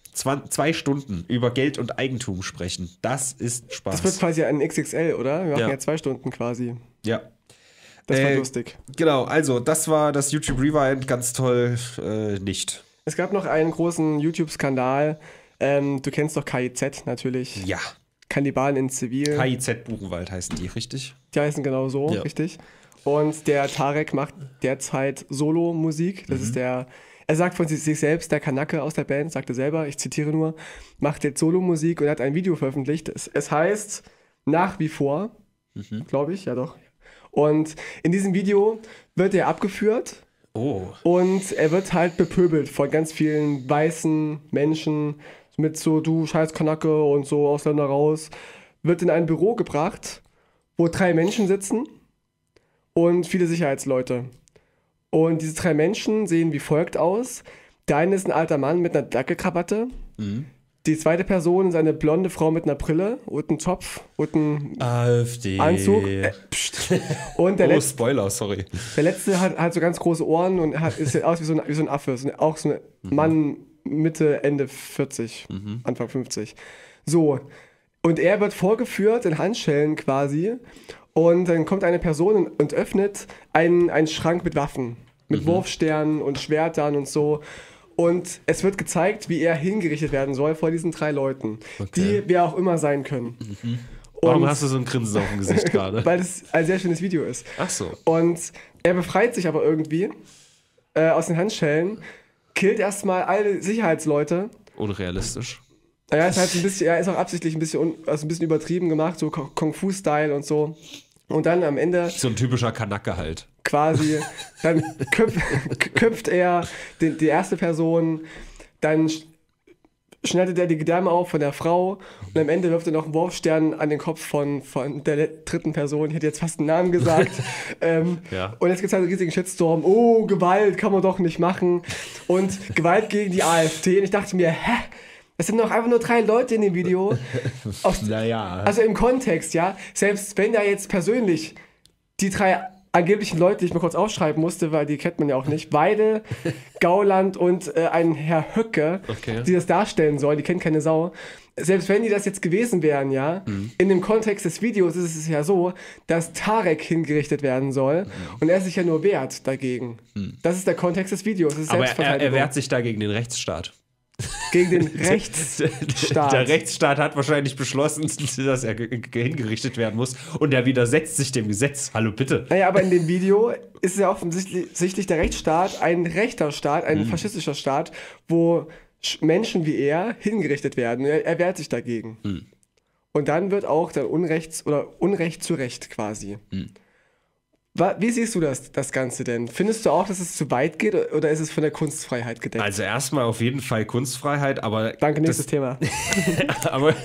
2 Stunden über Geld und Eigentum sprechen. Das ist Spaß. Das wird quasi ein XXL, oder? Wir machen ja 2 Stunden quasi. Ja. Das war lustig. Genau, also das war das YouTube Rewind. Ganz toll, nicht. Es gab noch einen großen YouTube-Skandal. Du kennst doch KIZ natürlich. Ja. Kannibalen in Zivil. KIZ Buchenwald heißen die, richtig? Die heißen genau so, richtig. Und der Tarek macht derzeit Solo-Musik. Das ist er sagt von sich selbst, der Kanake aus der Band, sagt er selber, ich zitiere nur, macht jetzt Solo-Musik und hat ein Video veröffentlicht. Es heißt Nach wie vor, glaube ich, ja doch. Und in diesem Video wird er abgeführt. Oh. Und er wird halt bepöbelt von ganz vielen weißen Menschen mit so, du scheiß Kanake und so, Ausländer raus. Wird in ein Büro gebracht, wo 3 Menschen sitzen und viele Sicherheitsleute. Und diese 3 Menschen sehen wie folgt aus. Der eine ist ein alter Mann mit einer Dackelkrawatte. Die zweite Person ist eine blonde Frau mit einer Brille und einem Topf und einem AfD. Anzug. Und der letzte, Spoiler, sorry. Der letzte hat so ganz große Ohren und sieht aus wie so ein Affe. Auch so ein Mann Mitte, Ende 40, Anfang 50. So. Und er wird vorgeführt in Handschellen quasi. Und dann kommt eine Person und öffnet einen Schrank mit Waffen. Mit Wurfsternen und Schwertern und so. Und es wird gezeigt, wie er hingerichtet werden soll vor diesen 3 Leuten. Die wer auch immer sein können. Warum hast du so ein Grinsen auf dem Gesicht gerade? Weil es ein sehr schönes Video ist. Ach so. Und er befreit sich aber irgendwie aus den Handschellen, killt erstmal alle Sicherheitsleute. Unrealistisch. Ja, ist halt ein bisschen, ist auch absichtlich ein bisschen übertrieben gemacht, so Kung-Fu-Style und so. Und dann am Ende. So ein typischer Kanake halt. Quasi. Dann köpft er die erste Person, dann schneidet er die Gedärme auf von der Frau und am Ende wirft er noch einen Wurfstern an den Kopf von der dritten Person. Ich hätte jetzt fast einen Namen gesagt. Und jetzt gibt es halt einen riesigen Shitstorm. Oh, Gewalt kann man doch nicht machen. Und Gewalt gegen die AfD. Und ich dachte mir, es sind doch einfach nur 3 Leute in dem Video. Naja. Also im Kontext, ja. Selbst wenn da jetzt persönlich die 3 angeblichen Leute, die ich mir kurz aufschreiben musste, weil die kennt man ja auch nicht, Weidel, Gauland und ein Herr Höcke, die das darstellen sollen, die kennt keine Sau. Selbst wenn die das jetzt gewesen wären, ja, in dem Kontext des Videos ist es ja so, dass Tarek hingerichtet werden soll und er sich ja nur wehrt dagegen. Das ist der Kontext des Videos. Das ist aber er wehrt sich da gegen den Rechtsstaat. Gegen den Rechtsstaat. Der Rechtsstaat hat wahrscheinlich beschlossen, dass er hingerichtet werden muss und er widersetzt sich dem Gesetz. Hallo, bitte. Naja, aber in dem Video ist es ja offensichtlich der Rechtsstaat ein rechter Staat, ein faschistischer Staat, wo Menschen wie er hingerichtet werden. Er wehrt sich dagegen. Und dann wird auch dann Unrecht zu Recht quasi. Wie siehst du das Ganze denn? Findest du auch, dass es zu weit geht oder ist es von der Kunstfreiheit gedeckt? Also erstmal auf jeden Fall Kunstfreiheit, aber... Danke, nächstes Thema. Aber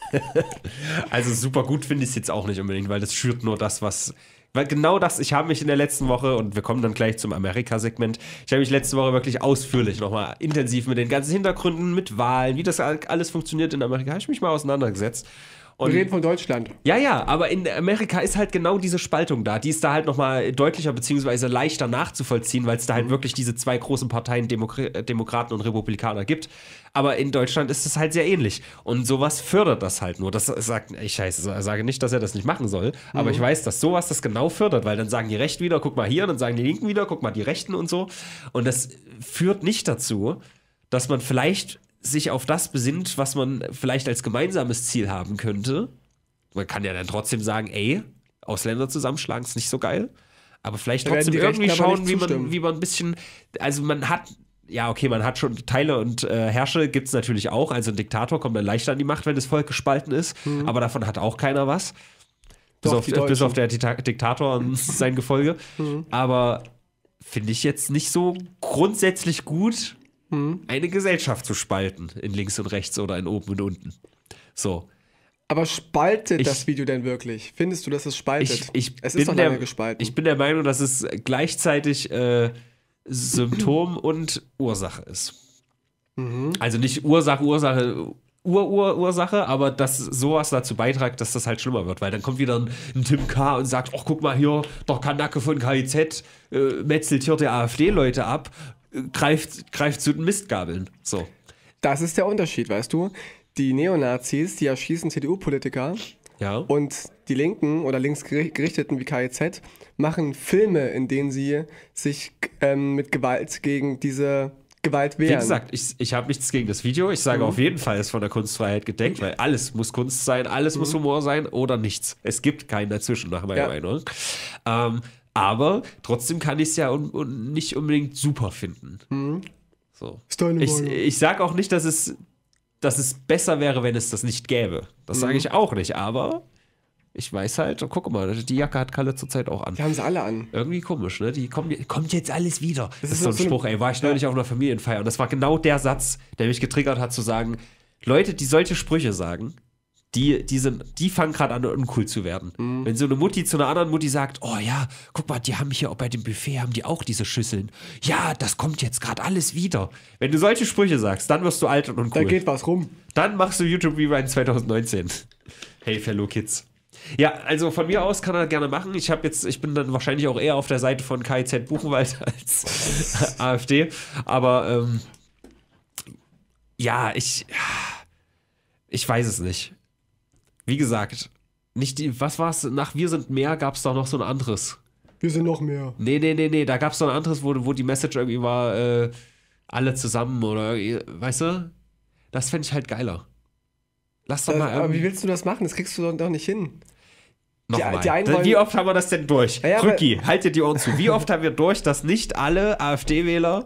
also super gut finde ich es jetzt auch nicht unbedingt, weil das schürt nur das, was... Weil genau das, ich habe mich in der letzten Woche, und wir kommen dann gleich zum Amerika-Segment, ich habe mich letzte Woche wirklich ausführlich nochmal intensiv mit den ganzen Hintergründen, mit Wahlen, wie das alles funktioniert in Amerika, habe ich mich mal auseinandergesetzt. Und wir reden von Deutschland. Ja, aber in Amerika ist halt genau diese Spaltung da. Die ist da halt nochmal deutlicher beziehungsweise leichter nachzuvollziehen, weil es da halt wirklich diese 2 großen Parteien, Demokraten und Republikaner gibt. Aber in Deutschland ist es halt sehr ähnlich. Und sowas fördert das halt nur. Ich sage nicht, dass er das nicht machen soll, aber ich weiß, dass sowas das genau fördert, weil dann sagen die Rechten wieder, guck mal hier, und dann sagen die Linken wieder, guck mal die Rechten und so. Und das führt nicht dazu, dass man vielleicht sich auf das besinnt, was man vielleicht als gemeinsames Ziel haben könnte, Man kann ja dann trotzdem sagen, ey, Ausländer zusammenschlagen ist nicht so geil. Aber vielleicht Da werden trotzdem die Rechten irgendwie aber schauen, nicht zustimmen. wie man ein bisschen, also man hat, ja okay, man hat schon Teile und Herrscher gibt es natürlich auch. Also ein Diktator kommt dann leichter an die Macht, wenn das Volk gespalten ist. Aber davon hat auch keiner was. Doch, Bis auf der Diktator und sein Gefolge. Aber finde ich jetzt nicht so grundsätzlich gut, eine Gesellschaft zu spalten in links und rechts oder in oben und unten. So. Aber spaltet das Video denn wirklich? Findest du, dass es spaltet? Es ist doch lange gespalten. Ich bin der Meinung, dass es gleichzeitig Symptom und Ursache ist. Also nicht Ursache, aber dass sowas dazu beiträgt, dass das halt schlimmer wird, weil dann kommt wieder ein Tim K. und sagt, ach guck mal hier, der Kanacke von KIZ metzelt hier der AfD-Leute ab, greift zu den Mistgabeln. So. Das ist der Unterschied, weißt du? Die Neonazis, die erschießen CDU-Politiker Ja. und die Linken oder linksgerichteten wie KIZ machen Filme, in denen sie sich mit Gewalt gegen diese Gewalt wehren. Wie gesagt, ich habe nichts gegen das Video. Ich sage auf jeden Fall, es ist von der Kunstfreiheit gedeckt, weil alles muss Kunst sein, alles muss Humor sein oder nichts. Es gibt keinen dazwischen, nach meiner Meinung. Aber trotzdem kann ich es ja nicht unbedingt super finden. So. Ist deine Meinung. Ich sage auch nicht, dass es besser wäre, wenn es das nicht gäbe. Das sage ich auch nicht, aber ich weiß halt, guck mal, die Jacke hat Kalle zurzeit auch an. Die haben sie alle an. Irgendwie komisch, ne? Kommt jetzt alles wieder. Das ist so ein so Spruch, ey, war ich neulich auf einer Familienfeier und das war genau der Satz, der mich getriggert hat, zu sagen, Leute, die solche Sprüche sagen, die fangen gerade an, uncool zu werden. Wenn so eine Mutti zu einer anderen Mutti sagt, oh ja, guck mal, die haben hier auch bei dem Buffet, haben die auch diese Schüsseln. Ja, das kommt jetzt gerade alles wieder. Wenn du solche Sprüche sagst, dann wirst du alt und uncool. Da geht was rum. Dann machst du YouTube Rewind 2019. Hey, fellow Kids. Ja, also von mir aus kann er gerne machen. Ich bin dann wahrscheinlich auch eher auf der Seite von KIZ Buchenwald als AfD. Aber ja, ich weiß es nicht. Wie gesagt, was war es? Nach Wir sind mehr gab es doch noch so ein anderes. Wir sind noch mehr. Nee, da gab es doch ein anderes, wo die Message irgendwie war, alle zusammen oder, weißt du? Das fände ich halt geiler. Lass doch mal Aber wie willst du das machen? Das kriegst du doch nicht hin. Nochmal. Wie oft haben wir das denn durch? Ja, Rücki, halt dir die Ohren zu. Wie oft haben wir durch, dass nicht alle AfD-Wähler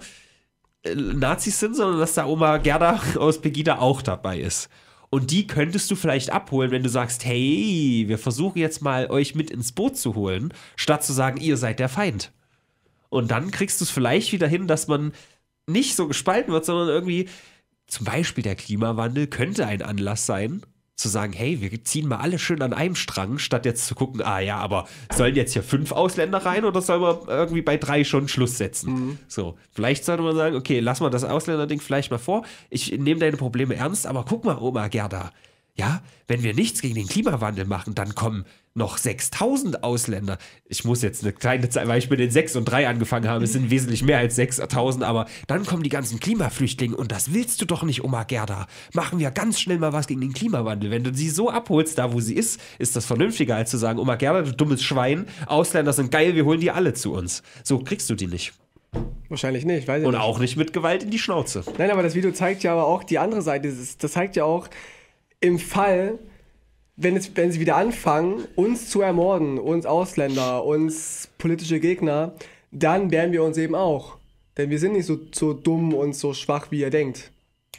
Nazis sind, sondern dass da Oma Gerda aus Pegida auch dabei ist? Und die könntest du vielleicht abholen, wenn du sagst, hey, wir versuchen jetzt mal euch mit ins Boot zu holen, statt zu sagen, ihr seid der Feind. Und dann kriegst du es vielleicht wieder hin, dass man nicht so gespalten wird, sondern irgendwie, zum Beispiel der Klimawandel könnte ein Anlass sein, zu sagen, hey, wir ziehen mal alle schön an einem Strang, statt jetzt zu gucken, aber sollen jetzt hier 5 Ausländer rein oder sollen wir irgendwie bei 3 schon Schluss setzen? So, vielleicht sollte man sagen, okay, lass mal das Ausländerding vielleicht mal vor, ich nehme deine Probleme ernst, aber guck mal, Oma Gerda, ja, wenn wir nichts gegen den Klimawandel machen, dann kommen noch 6.000 Ausländer. Ich muss jetzt eine kleine Zeit, weil ich mit den 6 und 3 angefangen habe, es sind wesentlich mehr als 6.000, aber dann kommen die ganzen Klimaflüchtlinge und das willst du doch nicht, Oma Gerda. Machen wir ganz schnell mal was gegen den Klimawandel. Wenn du sie so abholst, da wo sie ist das vernünftiger, als zu sagen, Oma Gerda, du dummes Schwein, Ausländer sind geil, wir holen die alle zu uns. So kriegst du die nicht. Wahrscheinlich nicht, weiß ich Und nicht. auch nicht mit Gewalt in die Schnauze. Nein, aber das Video zeigt ja aber auch die andere Seite. Das zeigt ja auch, im Fall, wenn sie wieder anfangen, uns zu ermorden, uns Ausländer, uns politische Gegner, dann wehren wir uns eben auch. Denn wir sind nicht so dumm und so schwach, wie ihr denkt.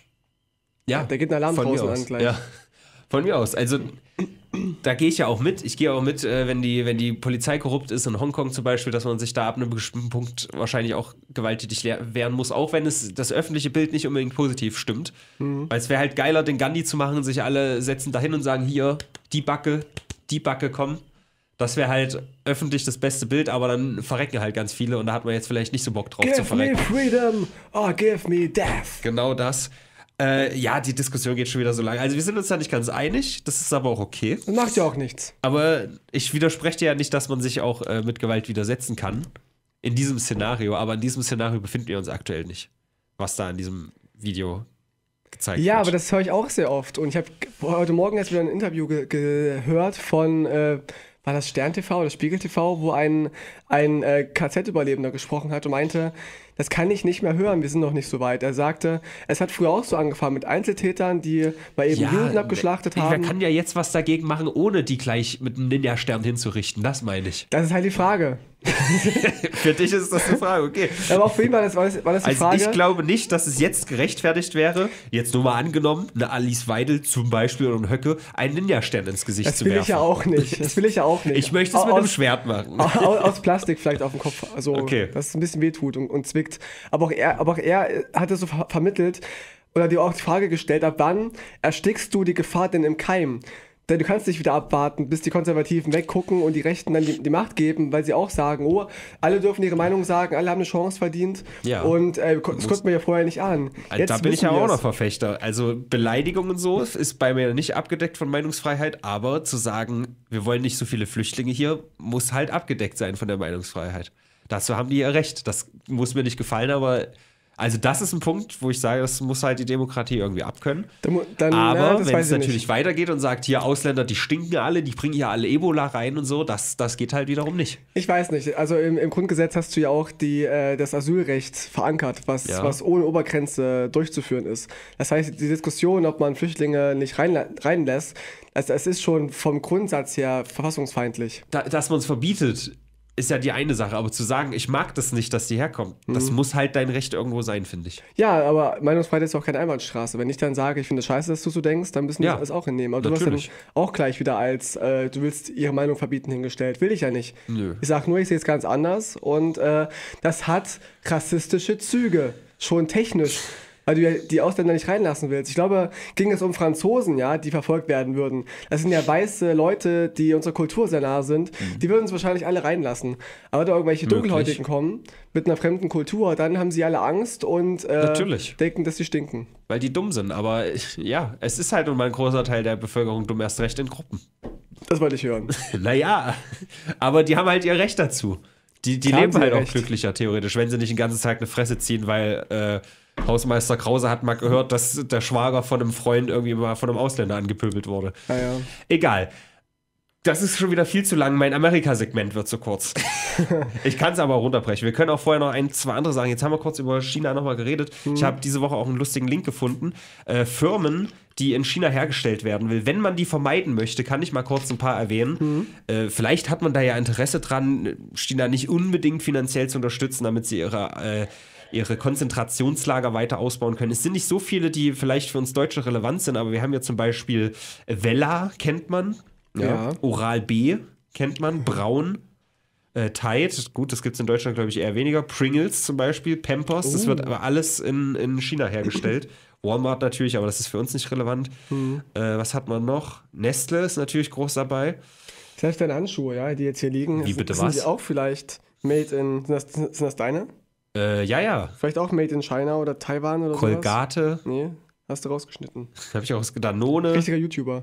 Ja, Da geht ein Alarm von mir draußen aus. an gleich. Ja, von mir aus. Also, da gehe ich ja auch mit. Ich gehe auch mit, wenn die Polizei korrupt ist, in Hongkong zum Beispiel, dass man sich da ab einem bestimmten Punkt wahrscheinlich auch gewalttätig wehren muss, auch wenn es das öffentliche Bild nicht unbedingt positiv stimmt. Weil es wäre halt geiler, den Gandhi zu machen, sich alle setzen dahin und sagen, hier, die Backe, komm. Das wäre halt öffentlich das beste Bild, aber dann verrecken halt ganz viele und da hat man jetzt vielleicht nicht so Bock drauf zu Give verrecken. me freedom or give me death. Genau das. Ja, die Diskussion geht schon wieder so lange. Also wir sind uns da nicht ganz einig, das ist aber auch okay. Das macht ja auch nichts. Aber ich widerspreche dir ja nicht, dass man sich auch mit Gewalt widersetzen kann. In diesem Szenario. Aber in diesem Szenario befinden wir uns aktuell nicht. Was da in diesem Video gezeigt wird. Ja, aber das höre ich auch sehr oft. Und ich habe heute Morgen erst wieder ein Interview gehört von, war das Stern TV oder Spiegel TV, wo ein KZ-Überlebender gesprochen hat und meinte, das kann ich nicht mehr hören, wir sind noch nicht so weit. Er sagte, es hat früher auch so angefangen mit Einzeltätern, die mal eben Juden abgeschlachtet haben. Man kann ja jetzt was dagegen machen, ohne die gleich mit einem Ninja-Stern hinzurichten, das meine ich. Das ist halt die Frage. Für dich ist das eine Frage, okay. Aber auf jeden Fall war das die Frage. Ich glaube nicht, dass es jetzt gerechtfertigt wäre, jetzt nur mal angenommen, eine Alice Weidel zum Beispiel oder ein Höcke, einen Ninja-Stern ins Gesicht zu werfen. Das will ich ja auch nicht. Ich möchte es mit einem Schwert machen. Aus Plastik vielleicht auf dem Kopf, also okay. dass es ein bisschen wehtut und zwickt. Aber auch er hat es so vermittelt oder dir auch die Frage gestellt, ab wann erstickst du die Gefahr denn im Keim? Denn du kannst nicht wieder abwarten, bis die Konservativen weggucken und die Rechten dann die Macht geben, weil sie auch sagen, oh, alle dürfen ihre Meinung sagen, alle haben eine Chance verdient. Ja. Und das konnten wir ja vorher nicht ahnen. Jetzt da bin ich ja auch noch Verfechter. Also Beleidigung und so ist bei mir nicht abgedeckt von Meinungsfreiheit, aber zu sagen, wir wollen nicht so viele Flüchtlinge hier, muss halt abgedeckt sein von der Meinungsfreiheit. Dazu haben die ja recht. Das muss mir nicht gefallen, aber also das ist ein Punkt, wo ich sage, das muss halt die Demokratie irgendwie abkönnen. Aber wenn es natürlich weitergeht und sagt, hier Ausländer, die stinken alle, die bringen hier alle Ebola rein und so, das geht halt wiederum nicht. Ich weiß nicht. Also im Grundgesetz hast du ja auch das Asylrecht verankert, was ohne Obergrenze durchzuführen ist. Das heißt, die Diskussion, ob man Flüchtlinge nicht reinlässt, also es ist schon vom Grundsatz her verfassungsfeindlich. Dass man es verbietet, ist ja die eine Sache, aber zu sagen, ich mag das nicht, dass die herkommen, das muss halt dein Recht irgendwo sein, finde ich. Ja, aber Meinungsfreiheit ist auch keine Einbahnstraße. Wenn ich dann sage, ich finde es scheiße, dass du so denkst, dann müssen die das auch hinnehmen. Aber du hast dann auch gleich wieder als, du willst ihre Meinung verbieten hingestellt. Will ich ja nicht. Nö. Ich sage nur, ich sehe es ganz anders und das hat rassistische Züge, schon technisch. Weil du ja die Ausländer nicht reinlassen willst. Ich glaube, ging es um Franzosen, ja, die verfolgt werden würden. Das sind ja weiße Leute, die unserer Kultur sehr nah sind. Die würden uns wahrscheinlich alle reinlassen. Aber da irgendwelche Dunkelhäutigen kommen, mit einer fremden Kultur, dann haben sie alle Angst und denken, dass sie stinken. Weil die dumm sind. Aber ja, es ist halt nun mal ein großer Teil der Bevölkerung dumm, erst recht in Gruppen. Das wollte ich hören. Naja, aber die haben halt ihr Recht dazu. Die leben halt auch glücklicher, theoretisch, wenn sie nicht den ganzen Tag eine Fresse ziehen, weil Hausmeister Krause hat mal gehört, dass der Schwager von einem Freund irgendwie mal von einem Ausländer angepöbelt wurde. Ja. Egal. Das ist schon wieder viel zu lang. Mein Amerika-Segment wird zu kurz. Ich kann es aber auch runterbrechen. Wir können auch vorher noch zwei andere sagen. Jetzt haben wir kurz über China nochmal geredet. Ich habe diese Woche auch einen lustigen Link gefunden. Firmen, die in China hergestellt werden will. Wenn man die vermeiden möchte, kann ich mal kurz ein paar erwähnen. Vielleicht hat man da ja Interesse dran, China nicht unbedingt finanziell zu unterstützen, damit sie ihre Konzentrationslager weiter ausbauen können. Es sind nicht so viele, die vielleicht für uns Deutsche relevant sind, aber wir haben ja zum Beispiel Wella, kennt man. Ja. Oral-B kennt man. Braun. Tide, gut, das gibt es in Deutschland, glaube ich, eher weniger. Pringles zum Beispiel, Pampers, das wird aber alles in China hergestellt. Walmart natürlich, aber das ist für uns nicht relevant. Was hat man noch? Nestle ist natürlich groß dabei. Vielleicht deine Handschuhe, ja, die jetzt hier liegen. Wie bitte, sind die auch vielleicht made in, sind das deine? Ja. Vielleicht auch made in China oder Taiwan oder Colgate. Sowas? Nee, hast du rausgeschnitten. Habe ich auch Danone. Richtiger YouTuber.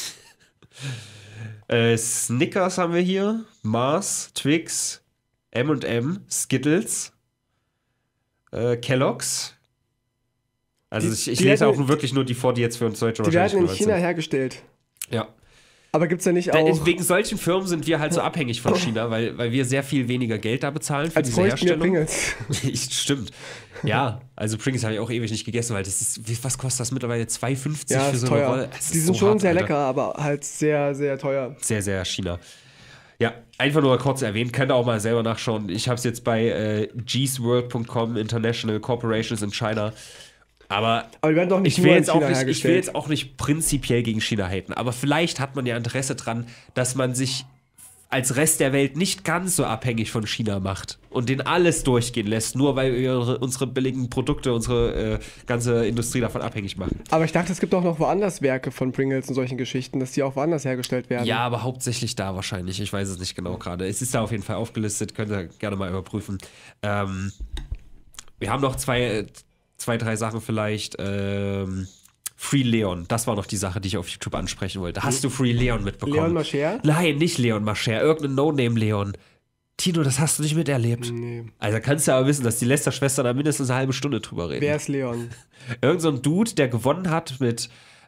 Snickers haben wir hier. Mars, Twix, M&M, Skittles, Kellogg's. Also ich lese auch wirklich nur die vor, die jetzt für uns Deutsche wahrscheinlich sind. Die werden in China hergestellt. Ja. Aber gibt es ja nicht auch... Wegen solchen Firmen sind wir halt so abhängig von China, weil wir sehr viel weniger Geld da bezahlen für diese Herstellung. Stimmt. Ja, also Pringles habe ich auch ewig nicht gegessen, weil das ist, was kostet das mittlerweile? 2,50 für so teuer. eine Rolle? Die sind so schon hart, sehr lecker, aber halt sehr, sehr teuer. Sehr, sehr China. Ja, einfach nur kurz erwähnt, könnt ihr auch mal selber nachschauen. Ich habe es jetzt bei geesworld.com, International Corporations in China. Aber die werden doch nicht ich will jetzt auch nicht prinzipiell gegen China haten, aber vielleicht hat man ja Interesse dran, dass man sich als Rest der Welt nicht ganz so abhängig von China macht und denen alles durchgehen lässt, nur weil wir unsere billigen Produkte, unsere ganze Industrie davon abhängig machen. Aber ich dachte, es gibt auch noch woanders Werke von Pringles und solchen Geschichten, dass die auch woanders hergestellt werden. Ja, aber hauptsächlich da wahrscheinlich. Ich weiß es nicht genau gerade. Es ist da auf jeden Fall aufgelistet, könnt ihr gerne mal überprüfen. Wir haben noch zwei, drei Sachen vielleicht. Free Leon, das war noch die Sache, die ich auf YouTube ansprechen wollte. Hast du Free Leon mitbekommen? Leon Mascher? Nein, nicht Leon Mascher, irgendein No-Name-Leon. Tino, das hast du nicht miterlebt. Nee. Also kannst du aber wissen, dass die Lester-Schwestern da mindestens eine halbe Stunde drüber reden. Wer ist Leon? Irgend so ein Dude, der gewonnen hat mit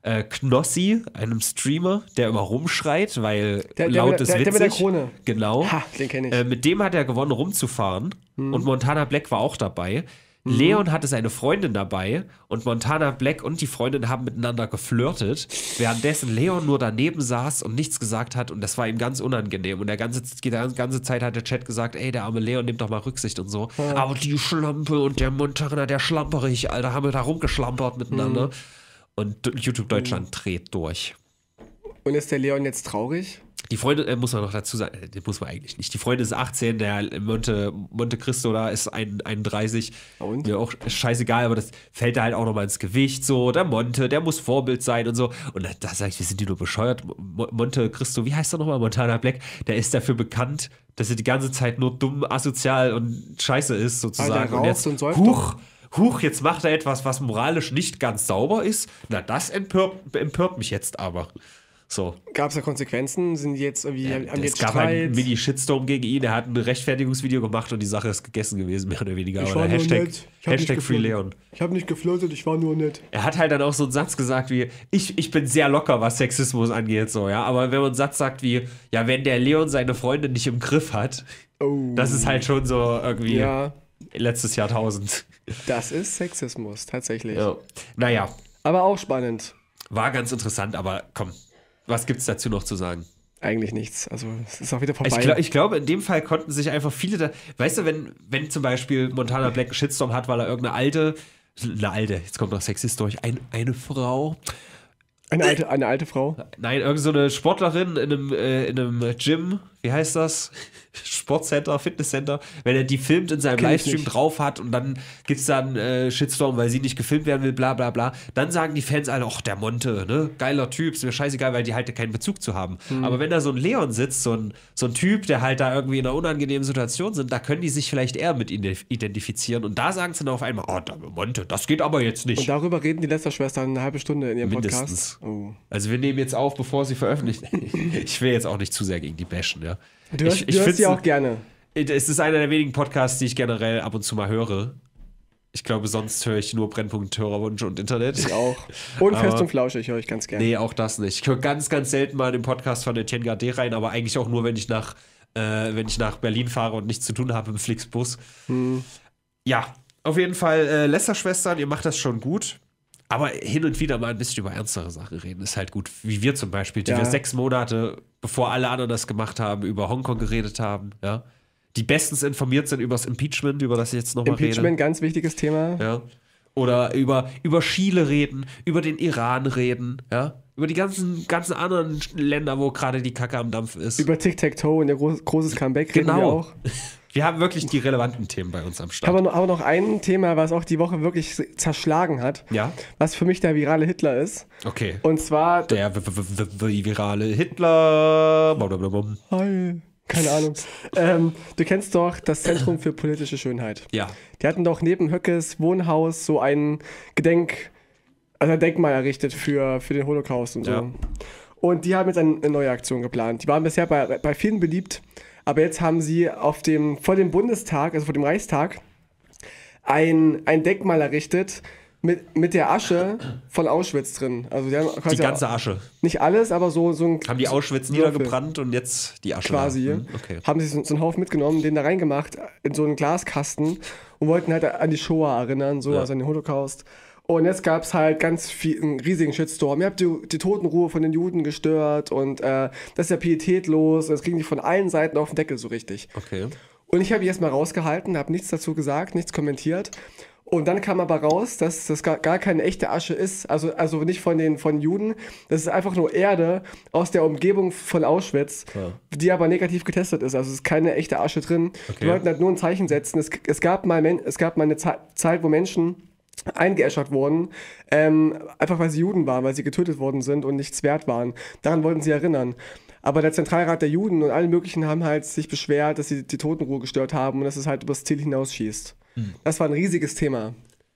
Knossi, einem Streamer, der immer rumschreit, weil Der laut ist witzig. mit der Krone. Genau. Ha, den kenne ich. Mit dem hat er gewonnen, rumzufahren. Und Montana Black war auch dabei. Leon hatte seine Freundin dabei und Montana Black und die Freundin haben miteinander geflirtet, währenddessen Leon nur daneben saß und nichts gesagt hat und das war ihm ganz unangenehm. Und die ganze Zeit hat der Chat gesagt, ey, der arme Leon, nimmt doch mal Rücksicht und so. Ja. Aber die Schlampe und der Montana, der Schlamperich, Alter, haben wir da rumgeschlampert miteinander. Und YouTube Deutschland dreht durch. Und ist der Leon jetzt traurig? Die Freundin, muss man noch dazu sagen, muss man eigentlich nicht. Die Freundin ist 18, der Monte Cristo da ist 31. Und? Mir auch scheißegal, aber das fällt da halt auch nochmal ins Gewicht. So, der Monte, der muss Vorbild sein und so. Und da sage ich, wir sind die nur bescheuert. Monte Cristo, wie heißt er nochmal? Montana Black, der ist dafür bekannt, dass er die ganze Zeit nur dumm, asozial und scheiße ist, sozusagen. Der und jetzt, und säuft Huch, jetzt macht er etwas, was moralisch nicht ganz sauber ist. Na, das empört mich jetzt aber. So. Gab es da Konsequenzen? Sind die jetzt irgendwie es gab einen Mini-Shitstorm gegen ihn. Er hat ein Rechtfertigungsvideo gemacht und die Sache ist gegessen gewesen, mehr oder weniger. Aber Hashtag Free Leon. Ich habe nicht geflirtet, ich war nur nett. Er hat halt dann auch so einen Satz gesagt wie, ich bin sehr locker, was Sexismus angeht, so, ja. Aber wenn man einen Satz sagt wie, ja, wenn der Leon seine Freundin nicht im Griff hat, das ist halt schon so irgendwie letztes Jahrtausend. Das ist Sexismus, tatsächlich. Ja. Naja. Aber auch spannend. War ganz interessant, aber komm. Was gibt's dazu noch zu sagen? Eigentlich nichts. Also, es ist auch wieder vorbei. Ich glaube, in dem Fall konnten sich einfach viele weißt du, wenn zum Beispiel Montana Black einen Shitstorm hat, weil er irgendeine alte, jetzt kommt noch Sexist durch, eine Frau. Eine alte Frau? Nein, irgend so eine Sportlerin in einem Gym, wie heißt das? Sportcenter, Fitnesscenter, wenn er die filmt in seinem Livestream drauf hat und dann gibt es dann Shitstorm, weil sie nicht gefilmt werden will, bla bla bla, dann sagen die Fans alle, ach, der Monte, ne, geiler Typ, ist mir scheißegal, weil die halt keinen Bezug zu haben. Aber wenn da so ein Leon sitzt, so ein Typ, der halt da irgendwie in einer unangenehmen Situation sind, da können die sich vielleicht eher mit identifizieren und da sagen sie dann auf einmal, oh, der Monte, das geht aber jetzt nicht. Und darüber reden die Lästerschwestern eine halbe Stunde in ihrem Mindestens. Podcast. Oh. Also wir nehmen jetzt auf, bevor sie veröffentlicht. Ich will jetzt auch nicht zu sehr gegen die bashen, ja. Du hörst die auch gerne. Es ist einer der wenigen Podcasts, die ich generell ab und zu mal höre. Ich glaube, sonst höre ich nur Brennpunkt, Hörerwunsch und Internet. Ich auch. Und Fest und Flauschig höre ich ganz gerne. Nee, auch das nicht. Ich höre ganz, ganz selten mal in den Podcast von Etienne Gardet rein, aber eigentlich auch nur, wenn ich nach Berlin fahre und nichts zu tun habe im Flixbus. Ja, auf jeden Fall, Lästerschwestern, ihr macht das schon gut. Aber hin und wieder mal ein bisschen über ernstere Sachen reden ist halt gut. Wie wir zum Beispiel, die wir 6 Monate, bevor alle anderen das gemacht haben, über Hongkong geredet haben, ja. Die bestens informiert sind über das Impeachment, über das ich jetzt nochmal rede. Impeachment, ganz wichtiges Thema. Ja. Oder über Chile reden, über den Iran reden, ja. Über die ganzen anderen Länder, wo gerade die Kacke am Dampf ist. Über Tic-Tac-Toe und ihr großes Comeback reden wir auch. Wir haben wirklich die relevanten Themen bei uns am Start. Aber noch ein Thema, was auch die Woche wirklich zerschlagen hat. Ja. Was für mich der virale Hitler ist. Okay. Und zwar... Der virale Hitler... Hi. Keine Ahnung. Du kennst doch das Zentrum für politische Schönheit. Ja. Die hatten doch neben Höckes Wohnhaus so ein Denkmal errichtet für den Holocaust und so. Ja. Und die haben jetzt eine neue Aktion geplant. Die waren bisher bei vielen beliebt, aber jetzt haben sie vor dem Bundestag, also vor dem Reichstag, ein Denkmal errichtet mit der Asche von Auschwitz drin. Also die haben quasi die ganze Asche. Nicht alles, aber so ein... Haben die Auschwitz niedergebrannt und jetzt die Asche. Quasi. Okay. Haben sie so einen Haufen mitgenommen, den da reingemacht in so einen Glaskasten und wollten halt an die Shoah erinnern, also an den Holocaust. Und jetzt gab es halt einen riesigen Shitstorm. Ihr habt die Totenruhe von den Juden gestört und das ist ja pietätlos. Und das kriegen die von allen Seiten auf den Deckel so richtig. Okay. Und ich habe mich erstmal rausgehalten, habe nichts dazu gesagt, nichts kommentiert. Und dann kam aber raus, dass das gar keine echte Asche ist, also nicht von Juden. Das ist einfach nur Erde aus der Umgebung von Auschwitz, die aber negativ getestet ist. Also es ist keine echte Asche drin. Okay. Die wollten halt nur ein Zeichen setzen. Es gab mal eine Zeit, wo Menschen eingeäschert wurden, einfach weil sie Juden waren, weil sie getötet worden sind und nichts wert waren. Daran wollten sie erinnern. Aber der Zentralrat der Juden und alle möglichen haben halt sich beschwert, dass sie die Totenruhe gestört haben und dass es halt übers Ziel hinausschießt. Das war ein riesiges Thema.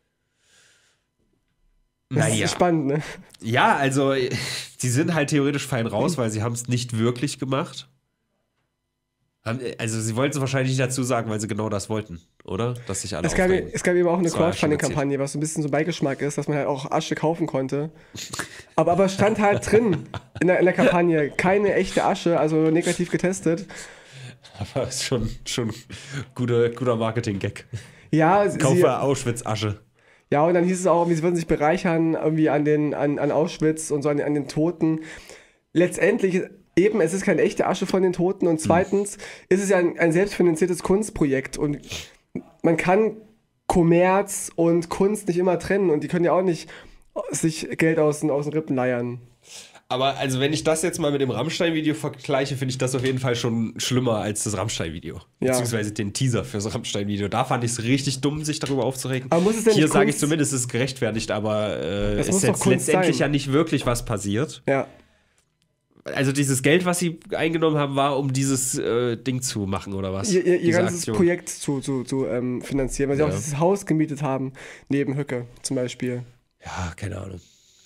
Das ist spannend, ne? Ja, also sie sind halt theoretisch fein raus, weil sie haben es nicht wirklich gemacht. Also sie wollten es wahrscheinlich nicht dazu sagen, weil sie genau das wollten, oder? Dass sich alle Es gab eben auch eine Das war ja schon Crowdfunding-Kampagne, was so ein bisschen so Beigeschmack ist, dass man halt auch Asche kaufen konnte. Aber es stand halt drin in der Kampagne, keine echte Asche, also negativ getestet. Aber ist schon guter Marketing-Gag. Ja, Kaufe Auschwitz-Asche. ja, und dann hieß es auch, sie würden sich bereichern irgendwie an Auschwitz und so an den Toten. Letztendlich eben, es ist keine echte Asche von den Toten und zweitens ist es ja ein selbstfinanziertes Kunstprojekt und man kann Kommerz und Kunst nicht immer trennen und die können ja auch nicht sich Geld aus den Rippen leiern. Aber also wenn ich das jetzt mal mit dem Rammstein-Video vergleiche, finde ich das auf jeden Fall schon schlimmer als das Rammstein-Video. Ja. Beziehungsweise den Teaser fürs Rammstein-Video. Da fand ich es richtig dumm, sich darüber aufzuregen. Aber muss es denn Hier nicht sage ich Kunst- zumindest, es ist gerechtfertigt, aber Das ist muss doch jetzt Kunst letztendlich sein. ja nicht wirklich was passiert. Ja. Also dieses Geld, was sie eingenommen haben, war, um dieses Ding zu machen, oder was? Ihr Diese ganzes Aktion. Projekt zu finanzieren, weil sie Ja. auch dieses Haus gemietet haben, neben Höcke zum Beispiel. Ja, keine Ahnung.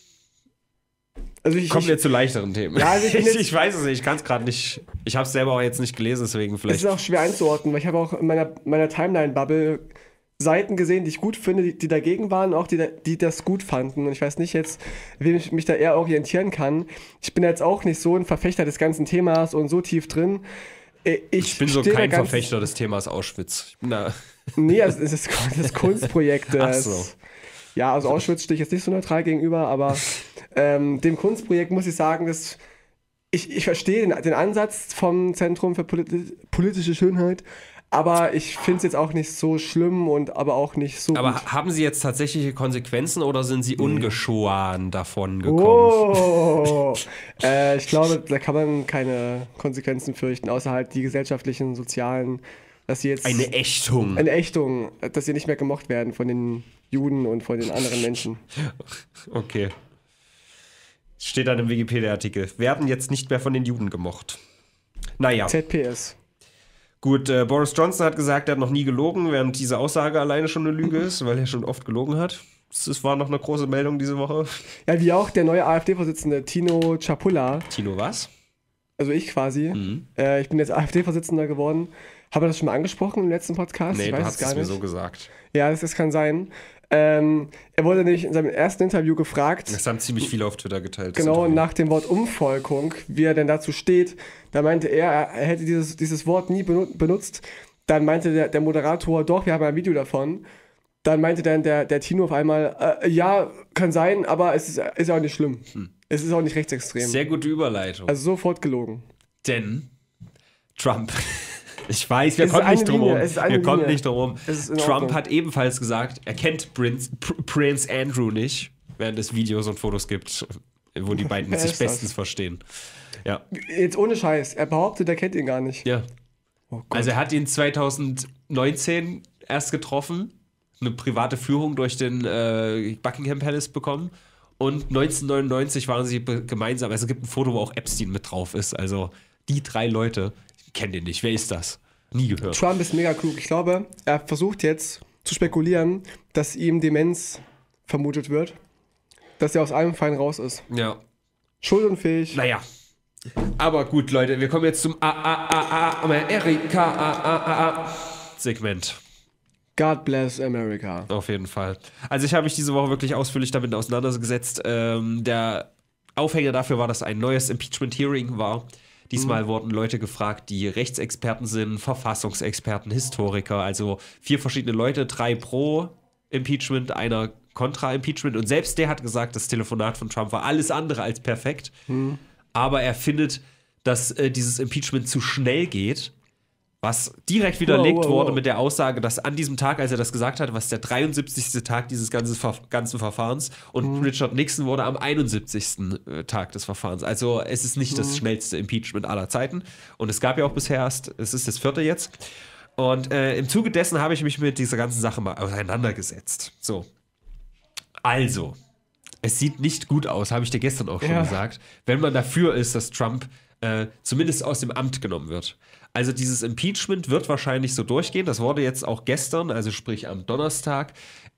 Also Kommen wir zu leichteren Themen. Ja, also ich bin jetzt- ich weiß es nicht, ich kann es gerade nicht. Ich habe es selber auch jetzt nicht gelesen, deswegen Es vielleicht. ist auch schwer einzuordnen, weil ich habe auch in meiner Timeline-Bubble Seiten gesehen, die ich gut finde, die dagegen waren, auch die das gut fanden. Und ich weiß nicht jetzt, wem ich mich da eher orientieren kann. Ich bin jetzt auch nicht so ein Verfechter des ganzen Themas und so tief drin. Ich bin so stehe kein da ganz- Verfechter des Themas Auschwitz. Ich bin da. Nee, also es ist das Kunstprojekt. Ach so. Ja, also Auschwitz stehe ich jetzt nicht so neutral gegenüber, aber dem Kunstprojekt muss ich sagen, dass ich verstehe den Ansatz vom Zentrum für politische Schönheit, aber ich finde es jetzt auch nicht so schlimm und aber auch nicht so Aber gut. haben Sie jetzt tatsächliche Konsequenzen oder sind Sie ungeschoren davon gekommen? Oh, ich glaube, da kann man keine Konsequenzen fürchten, außer halt die gesellschaftlichen, sozialen, dass sie jetzt Eine Ächtung. eine Ächtung, dass sie nicht mehr gemocht werden von den Juden und von den anderen Menschen. Okay. Steht dann im Wikipedia-Artikel. Werden jetzt nicht mehr von den Juden gemocht. Naja. ZPS. Gut, Boris Johnson hat gesagt, er hat noch nie gelogen, während diese Aussage alleine schon eine Lüge ist, weil er schon oft gelogen hat. Das war noch eine große Meldung diese Woche. Ja, wie auch der neue AfD-Vorsitzende Tino Czapulla, Tino, was? also ich quasi. Ich bin jetzt AfD-Vorsitzender geworden. Haben wir das schon mal angesprochen im letzten Podcast? Nee, ich du weiß hast es gar es mir nicht. so gesagt. Ja, das kann sein. Er wurde nämlich in seinem ersten Interview gefragt, Das haben ziemlich viele auf Twitter geteilt. das genau Interview. nach dem Wort Umvolkung, wie er denn dazu steht. Da meinte er hätte dieses Wort nie benutzt. Dann meinte der Moderator, doch, wir haben ein Video davon. Dann meinte dann der Tino auf einmal, ja, kann sein, aber es ist auch nicht schlimm. Es ist auch nicht rechtsextrem. Sehr gute Überleitung. Also sofort gelogen. Denn Trump, ich weiß, wir Es ist kommen eine nicht drum Linie, rum. es ist eine Wir kommen Linie. nicht drum rum. Es ist in Trump Ordnung. hat ebenfalls gesagt, er kennt Prince Andrew nicht, während es Videos und Fotos gibt, wo die beiden Wer sich ist das? bestens verstehen. Ja. Jetzt ohne Scheiß. Er behauptet, er kennt ihn gar nicht. Ja. Oh Gott. Also er hat ihn 2019 erst getroffen, eine private Führung durch den Buckingham Palace bekommen und 1999 waren sie gemeinsam, also es gibt ein Foto, wo auch Epstein mit drauf ist, also die drei Leute, ich kenne den nicht, wer ist das? Nie gehört. Trump ist mega klug. Ich glaube, er versucht jetzt zu spekulieren, dass ihm Demenz vermutet wird. Dass er aus allem Fein raus ist. Ja, Schuldunfähig. naja. Aber gut, Leute, wir kommen jetzt zum Amerika-Segment. God bless America. Auf jeden Fall. Also ich habe mich diese Woche wirklich ausführlich damit auseinandergesetzt. Der Aufhänger dafür war, dass ein neues Impeachment-Hearing war. Diesmal wurden Leute gefragt, die Rechtsexperten sind, Verfassungsexperten, Historiker, also 4 verschiedene Leute, 3 pro Impeachment, einer kontra Impeachment. Und selbst der hat gesagt, das Telefonat von Trump war alles andere als perfekt. Aber er findet, dass dieses Impeachment zu schnell geht. Was direkt widerlegt Wow. wurde mit der Aussage, dass an diesem Tag, als er das gesagt hat, was der 73. Tag dieses ganzen Verfahrens und Richard Nixon wurde am 71. Tag des Verfahrens. Also es ist nicht das schnellste Impeachment aller Zeiten. Und es gab ja auch bisher erst, es ist das 4. jetzt. Und im Zuge dessen habe ich mich mit dieser ganzen Sache mal auseinandergesetzt. So. Also, es sieht nicht gut aus, habe ich dir gestern auch schon gesagt, wenn man dafür ist, dass Trump zumindest aus dem Amt genommen wird. Also dieses Impeachment wird wahrscheinlich so durchgehen. Das wurde jetzt auch gestern, also sprich am Donnerstag,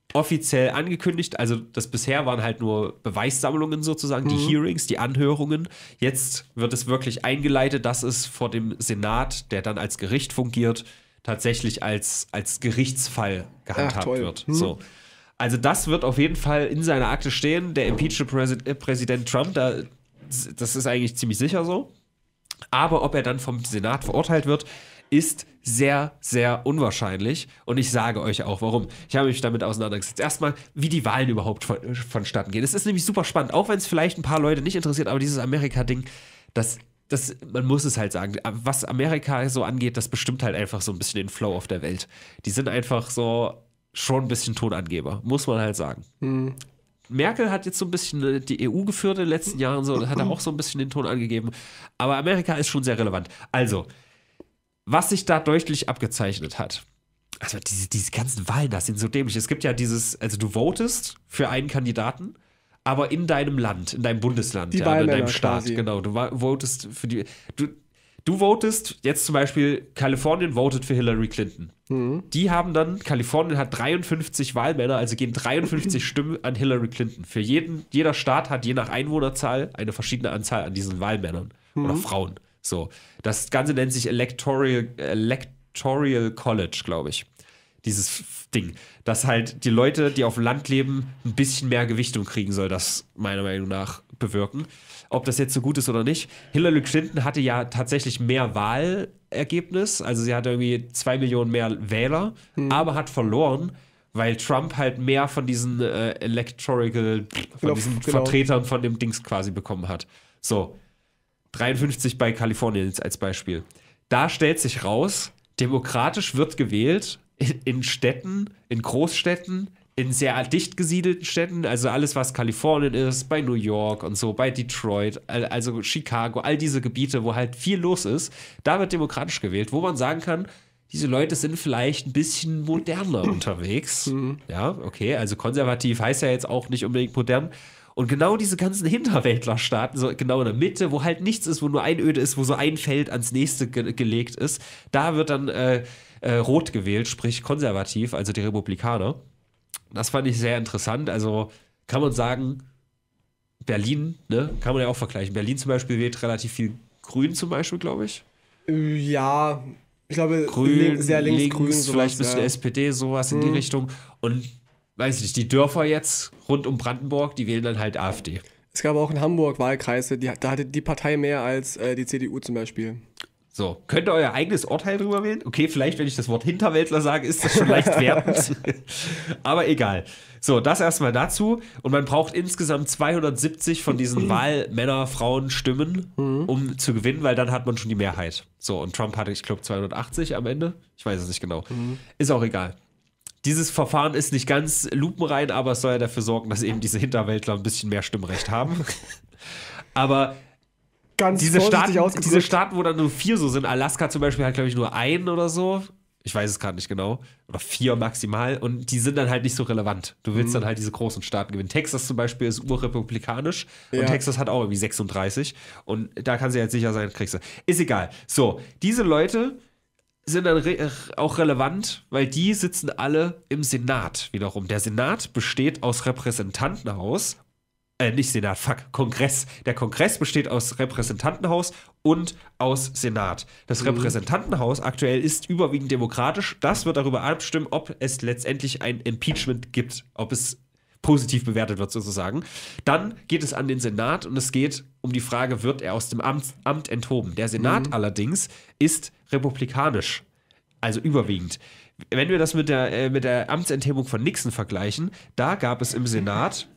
offiziell angekündigt. Also das bisher waren halt nur Beweissammlungen sozusagen, die Hearings, die Anhörungen. Jetzt wird es wirklich eingeleitet, dass es vor dem Senat, der dann als Gericht fungiert, tatsächlich als Gerichtsfall gehandhabt wird. So. Also das wird auf jeden Fall in seiner Akte stehen. Der impeachte Präsident Trump, das ist eigentlich ziemlich sicher so. Aber ob er dann vom Senat verurteilt wird, ist sehr, sehr unwahrscheinlich. Und ich sage euch auch, warum. Ich habe mich damit auseinandergesetzt. Erstmal, wie die Wahlen überhaupt vonstatten gehen. Es ist nämlich super spannend, auch wenn es vielleicht ein paar Leute nicht interessiert, aber dieses Amerika-Ding, man muss es halt sagen, was Amerika so angeht, das bestimmt halt einfach so ein bisschen den Flow auf der Welt. Die sind einfach so schon ein bisschen Tonangeber, muss man halt sagen. Merkel hat jetzt so ein bisschen die EU geführt in den letzten Jahren, so, hat er auch so ein bisschen den Ton angegeben. Aber Amerika ist schon sehr relevant. Also, was sich da deutlich abgezeichnet hat, also diese ganzen Wahlen, das sind so dämlich. Es gibt ja also du votest für einen Kandidaten, aber in deinem Land, in deinem Bundesland, in deinem Staat, quasi. Genau, du votest für die. Du votest, jetzt zum Beispiel, Kalifornien votet für Hillary Clinton. Kalifornien hat 53 Wahlmänner, also gehen 53 Stimmen an Hillary Clinton. Jeder Staat hat je nach Einwohnerzahl eine verschiedene Anzahl an diesen Wahlmännern oder Frauen. So. Das Ganze nennt sich Electoral College, glaube ich. Dieses Ding. Dass halt die Leute, die auf dem Land leben, ein bisschen mehr Gewichtung kriegen, soll das meiner Meinung nach bewirken. Ob das jetzt so gut ist oder nicht. Hillary Clinton hatte ja tatsächlich mehr Wahlergebnis. Also sie hatte irgendwie 2 Millionen mehr Wähler, aber hat verloren, weil Trump halt mehr von diesen Vertretern von dem Dings quasi bekommen hat. So. 53 bei Kalifornien als Beispiel. Da stellt sich raus, demokratisch wird gewählt in Städten, in Großstädten, in sehr dicht gesiedelten Städten, also alles, was Kalifornien ist, bei New York und so, bei Detroit, also Chicago, all diese Gebiete, wo halt viel los ist, da wird demokratisch gewählt, wo man sagen kann, diese Leute sind vielleicht ein bisschen moderner unterwegs. Ja, okay, also konservativ heißt ja jetzt auch nicht unbedingt modern. Und genau diese ganzen Hinterwäldlerstaaten, so genau in der Mitte, wo halt nichts ist, wo nur Einöde ist, wo so ein Feld ans nächste gelegt ist, da wird dann rot gewählt, sprich konservativ, also die Republikaner. Das fand ich sehr interessant. Also kann man sagen, Berlin, ne, kann man ja auch vergleichen. Berlin zum Beispiel wählt relativ viel Grün zum Beispiel, glaube ich. Ja, ich glaube, Grün, sehr linksgrün. Links, vielleicht ein bisschen SPD, sowas in die Richtung. Und weiß ich nicht, die Dörfer jetzt rund um Brandenburg, die wählen dann halt AfD. Es gab auch in Hamburg Wahlkreise, da hatte die Partei mehr als die CDU zum Beispiel. So, könnt ihr euer eigenes Urteil drüber wählen? Okay, vielleicht, wenn ich das Wort Hinterwäldler sage, ist das schon leicht wertend. Aber egal. So, das erstmal dazu. Und man braucht insgesamt 270 von diesen Wahlmänner-Frauen-Stimmen, um zu gewinnen, weil dann hat man schon die Mehrheit. So, und Trump hatte, ich glaube, 280 am Ende. Ich weiß es nicht genau. Ist auch egal. Dieses Verfahren ist nicht ganz lupenrein, aber es soll ja dafür sorgen, dass eben diese Hinterwäldler ein bisschen mehr Stimmrecht haben. Aber diese Staaten, wo dann nur 4 so sind, Alaska zum Beispiel hat, glaube ich, nur 1 oder so. Ich weiß es gerade nicht genau. Oder 4 maximal. Und die sind dann halt nicht so relevant. Du willst dann halt diese großen Staaten gewinnen. Texas zum Beispiel ist urrepublikanisch. Und Texas hat auch irgendwie 36. Und da kann sie jetzt sicher sein, kriegst du. Ist egal. So, diese Leute sind dann auch relevant, weil die sitzen alle im Senat wiederum. Der Senat besteht aus Repräsentantenhaus, nicht Senat, Kongress. Der Kongress besteht aus Repräsentantenhaus und aus Senat. Das Repräsentantenhaus aktuell ist überwiegend demokratisch. Das wird darüber abstimmen, ob es letztendlich ein Impeachment gibt, ob es positiv bewertet wird sozusagen. Dann geht es an den Senat und es geht um die Frage, wird er aus dem Amt enthoben. Der Senat allerdings ist republikanisch, also überwiegend. Wenn wir das mit der Amtsenthebung von Nixon vergleichen, da gab es im Senat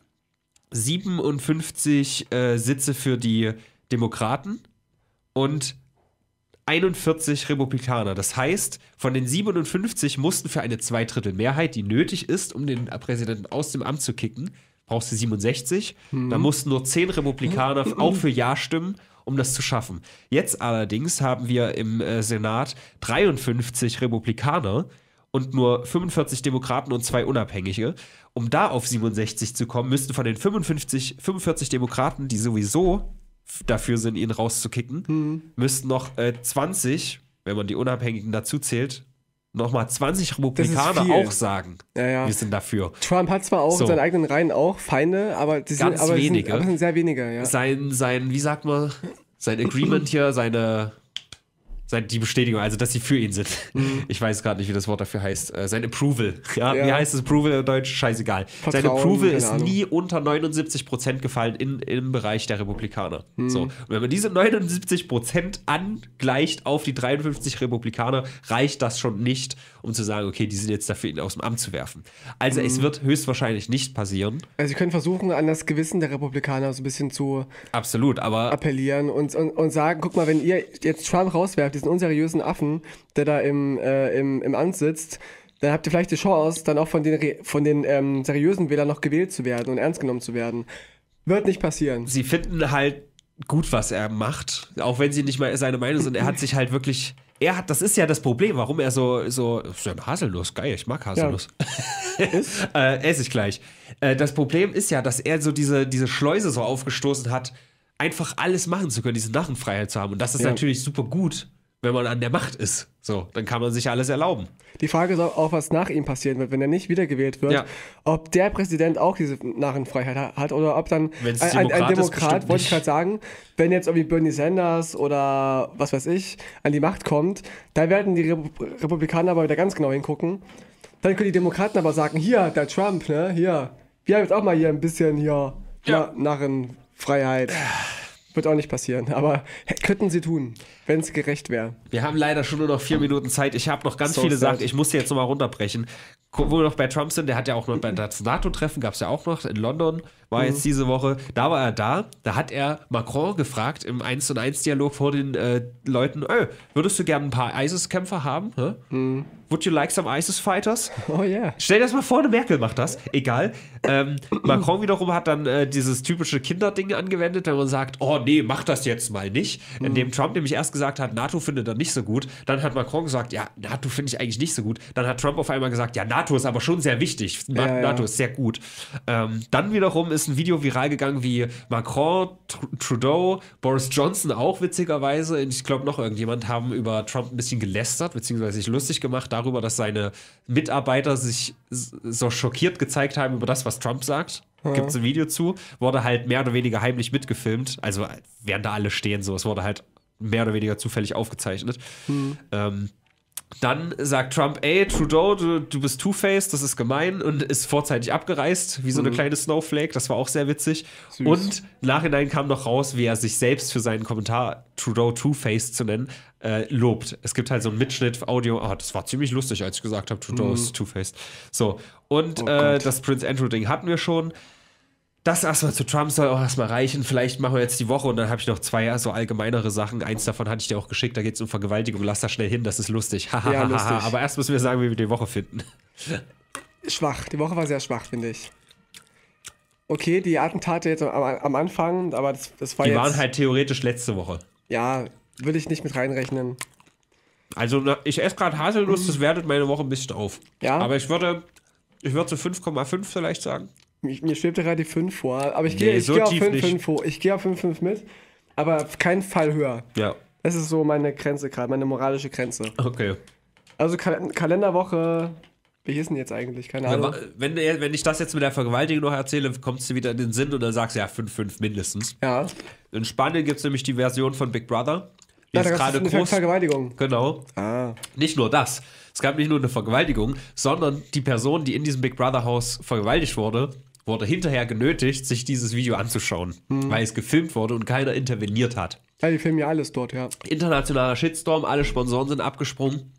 57 Sitze für die Demokraten und 41 Republikaner. Das heißt, von den 57 mussten für eine 2/3-Mehrheit, die nötig ist, um den Präsidenten aus dem Amt zu kicken, brauchst du 67. Da mussten nur 10 Republikaner auch für Ja stimmen, um das zu schaffen. Jetzt allerdings haben wir im Senat 53 Republikaner und nur 45 Demokraten und 2 Unabhängige. Um da auf 67 zu kommen, müssten von den 45 Demokraten, die sowieso dafür sind, ihn rauszukicken, müssten noch 20, wenn man die Unabhängigen dazu zählt, nochmal 20 Republikaner viel. auch sagen, Ja. wir sind dafür. Trump hat zwar auch in seinen eigenen Reihen auch Feinde, aber die sind, Ganz wenige. aber sind sehr wenige, ja. Sein, wie sagt man, sein Agreement hier, die Bestätigung, also dass sie für ihn sind. Ich weiß gerade nicht, wie das Wort dafür heißt. Sein Approval. Ja, wie heißt es Approval in Deutsch? Scheißegal. Sein Approval ist nie unter 79% gefallen im Bereich der Republikaner. So. Und wenn man diese 79% angleicht auf die 53 Republikaner, reicht das schon nicht, um zu sagen, okay, die sind jetzt dafür, ihn aus dem Amt zu werfen. Also es wird höchstwahrscheinlich nicht passieren. Also sie können versuchen, an das Gewissen der Republikaner so ein bisschen zu Absolut, aber appellieren und sagen, guck mal, wenn ihr jetzt Trump rauswerft, diesen unseriösen Affen, der da im Amt sitzt, dann habt ihr vielleicht die Chance, dann auch von den seriösen Wählern noch gewählt zu werden und ernst genommen zu werden. Wird nicht passieren. Sie finden halt gut, was er macht, auch wenn sie nicht mal seine Meinung sind. Er hat sich halt wirklich... das ist ja das Problem, warum er so Haselnuss, geil, ich mag Haselnuss. Ja. Esse ich gleich. Das Problem ist ja, dass er so diese Schleuse so aufgestoßen hat, einfach alles machen zu können, diese Narrenfreiheit zu haben. Und das ist natürlich super gut, wenn man an der Macht ist. So, dann kann man sich alles erlauben. Die Frage ist auch, was nach ihm passieren wird, wenn er nicht wiedergewählt wird. Ja. Ob der Präsident auch diese Narrenfreiheit hat oder ob dann ein Demokrat, wollte ich gerade sagen, wenn jetzt irgendwie Bernie Sanders oder was weiß ich an die Macht kommt, da werden die Republikaner aber wieder ganz genau hingucken. Dann können die Demokraten aber sagen, hier, der Trump, ne, hier, wir haben jetzt auch mal hier ein bisschen Narrenfreiheit. Wird auch nicht passieren, aber könnten sie tun, wenn es gerecht wäre. Wir haben leider schon nur noch 4 Minuten Zeit. Ich habe noch ganz viele Sachen. Ich muss jetzt nochmal runterbrechen. Wo wir noch bei Trump sind, der hat ja auch noch bei das NATO-Treffen, gab es ja auch noch in London, war jetzt diese Woche. Da war er da hat er Macron gefragt im 1-1-Dialog vor den Leuten, würdest du gerne ein paar ISIS-Kämpfer haben? Would you like some ISIS-Fighters? Oh yeah. Stell dir das mal vor, eine Merkel macht das. Egal. Macron wiederum hat dann dieses typische Kinderding angewendet, wenn man sagt, oh nee, mach das jetzt mal nicht. Indem Trump nämlich erst gesagt hat, NATO findet er nicht so gut. Dann hat Macron gesagt, ja, NATO finde ich eigentlich nicht so gut. Dann hat Trump auf einmal gesagt, ja, NATO ist aber schon sehr wichtig. NATO ist sehr gut. Dann wiederum ist ein Video viral gegangen, wie Macron, Trudeau, Boris Johnson auch witzigerweise, ich glaube noch irgendjemand, haben über Trump ein bisschen gelästert, beziehungsweise sich lustig gemacht darüber, dass seine Mitarbeiter sich so schockiert gezeigt haben über das, was Trump sagt. Gibt es ein Video zu. Wurde halt mehr oder weniger heimlich mitgefilmt. Also während da alle stehen, so. Es wurde halt mehr oder weniger zufällig aufgezeichnet. Dann sagt Trump, ey, Trudeau, du bist Two-Faced, das ist gemein, und ist vorzeitig abgereist, wie so eine kleine Snowflake, das war auch sehr witzig. Süß. Und im Nachhinein kam noch raus, wie er sich selbst für seinen Kommentar, Trudeau Two-Faced zu nennen, lobt. Es gibt halt so einen Mitschnitt, Audio, das war ziemlich lustig, als ich gesagt habe, Trudeau ist Two-Faced. So, und das Prince Andrew-Ding hatten wir schon. Das erstmal zu Trump soll auch erstmal reichen. Vielleicht machen wir jetzt die Woche und dann habe ich noch 2 so allgemeinere Sachen. Eins davon hatte ich dir auch geschickt, da geht es um Vergewaltigung. Lass das schnell hin, das ist lustig. Ja, lustig. Aber erst müssen wir sagen, wie wir die Woche finden. Schwach. Die Woche war sehr schwach, finde ich. Okay, die Attentate jetzt am Anfang, aber das war die waren halt theoretisch letzte Woche. Ja, würde ich nicht mit reinrechnen. Also ich esse gerade Haselnuss, das wertet meine Woche ein bisschen auf. Ja. Aber ich würde zu 5,5 vielleicht sagen. Mir schwebt gerade die 5 vor, aber ich gehe auf 5,5 Ich gehe auf 5,5 mit, aber auf keinen Fall höher. Ja. Das ist so meine Grenze gerade, meine moralische Grenze. Okay. Also Kalenderwoche, wie ist denn jetzt eigentlich? Keine Ahnung. Wenn ich das jetzt mit der Vergewaltigung noch erzähle, kommst du wieder in den Sinn und dann sagst du ja 5,5 mindestens. Ja. In Spanien gibt es nämlich die Version von Big Brother. Ja, da gab es eine Vergewaltigung. Genau. Nicht nur das. Es gab nicht nur eine Vergewaltigung, sondern die Person, die in diesem Big Brother Haus vergewaltigt wurde hinterher genötigt, sich dieses Video anzuschauen, weil es gefilmt wurde und keiner interveniert hat. Ja, die filmen ja alles dort, ja. Internationaler Shitstorm, alle Sponsoren sind abgesprungen.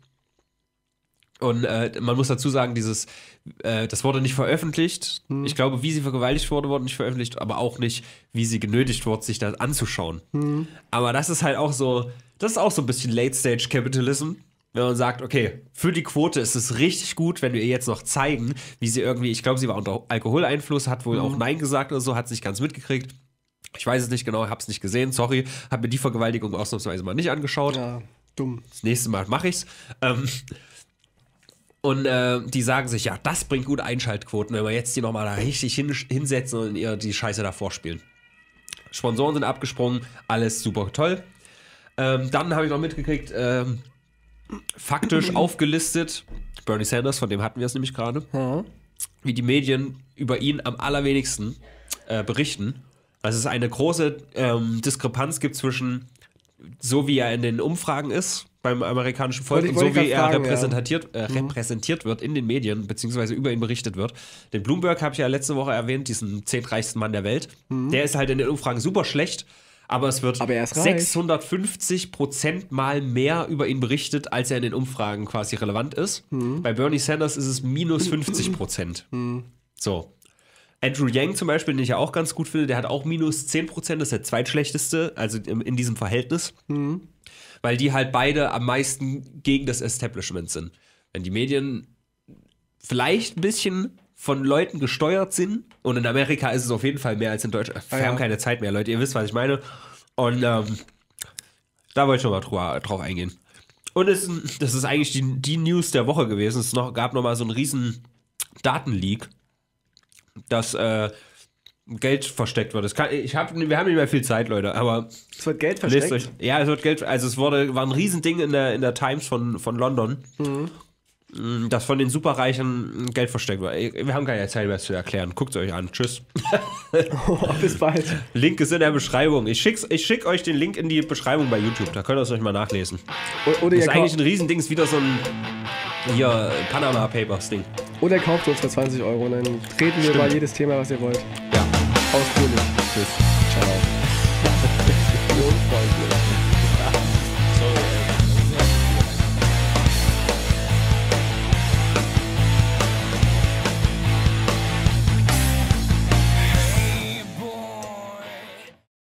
Und man muss dazu sagen, das wurde nicht veröffentlicht. Ich glaube, wie sie vergewaltigt wurde nicht veröffentlicht, aber auch nicht, wie sie genötigt wurde, sich das anzuschauen. Aber das ist halt auch so, das ist auch so ein bisschen Late-Stage-Capitalism. Wenn man sagt, okay, für die Quote ist es richtig gut, wenn wir ihr jetzt noch zeigen, wie sie irgendwie, ich glaube, sie war unter Alkoholeinfluss, hat wohl auch Nein gesagt oder so, hat es nicht ganz mitgekriegt. Ich weiß es nicht genau, habe es nicht gesehen, sorry. Habe mir die Vergewaltigung ausnahmsweise mal nicht angeschaut. Ja, dumm. Das nächste Mal mache ich's. Und die sagen sich, ja, das bringt gute Einschaltquoten, wenn wir jetzt die nochmal da richtig hinsetzen und ihr die Scheiße da vorspielen. Sponsoren sind abgesprungen, alles super toll. Dann habe ich noch mitgekriegt, faktisch aufgelistet. Bernie Sanders, von dem hatten wir es nämlich gerade. Wie die Medien über ihn am allerwenigsten berichten. Also es ist eine große Diskrepanz gibt zwischen so wie er in den Umfragen ist beim amerikanischen Volk und so wie er repräsentiert wird in den Medien, beziehungsweise über ihn berichtet wird. Den Bloomberg habe ich ja letzte Woche erwähnt, diesen 10. reichsten Mann der Welt. Der ist halt in den Umfragen super schlecht, aber es wird 650% mal mehr über ihn berichtet, als er in den Umfragen quasi relevant ist. Bei Bernie Sanders ist es minus 50%. So. Andrew Yang zum Beispiel, den ich ja auch ganz gut finde, der hat auch minus 10%, das ist der zweitschlechteste, also in diesem Verhältnis. Weil die halt beide am meisten gegen das Establishment sind. Wenn die Medien vielleicht ein bisschen von Leuten gesteuert sind, und in Amerika ist es auf jeden Fall mehr als in Deutschland. Wir haben keine Zeit mehr, Leute, ihr wisst, was ich meine. Und da wollte ich noch mal drauf eingehen. Und das ist eigentlich die News der Woche gewesen. Es gab noch mal so einen riesen Datenleak, dass Geld versteckt wird. Wir haben nicht mehr viel Zeit, Leute, aber es wird Geld versteckt? Es wird Geld, also war ein Riesending in der Times von London, dass von den Superreichen Geld versteckt wird. Wir haben keine Zeit mehr zu erklären. Guckt es euch an. Tschüss. Bis bald. Link ist in der Beschreibung. Ich schick euch den Link in die Beschreibung bei YouTube. Da könnt ihr es euch mal nachlesen. Oder das ist eigentlich ein Riesending, ist wieder so ein Panama Papers Ding. Oder kauft uns für 20 € und dann reden wir über jedes Thema, was ihr wollt. Ja. Ausführlich. Tschüss.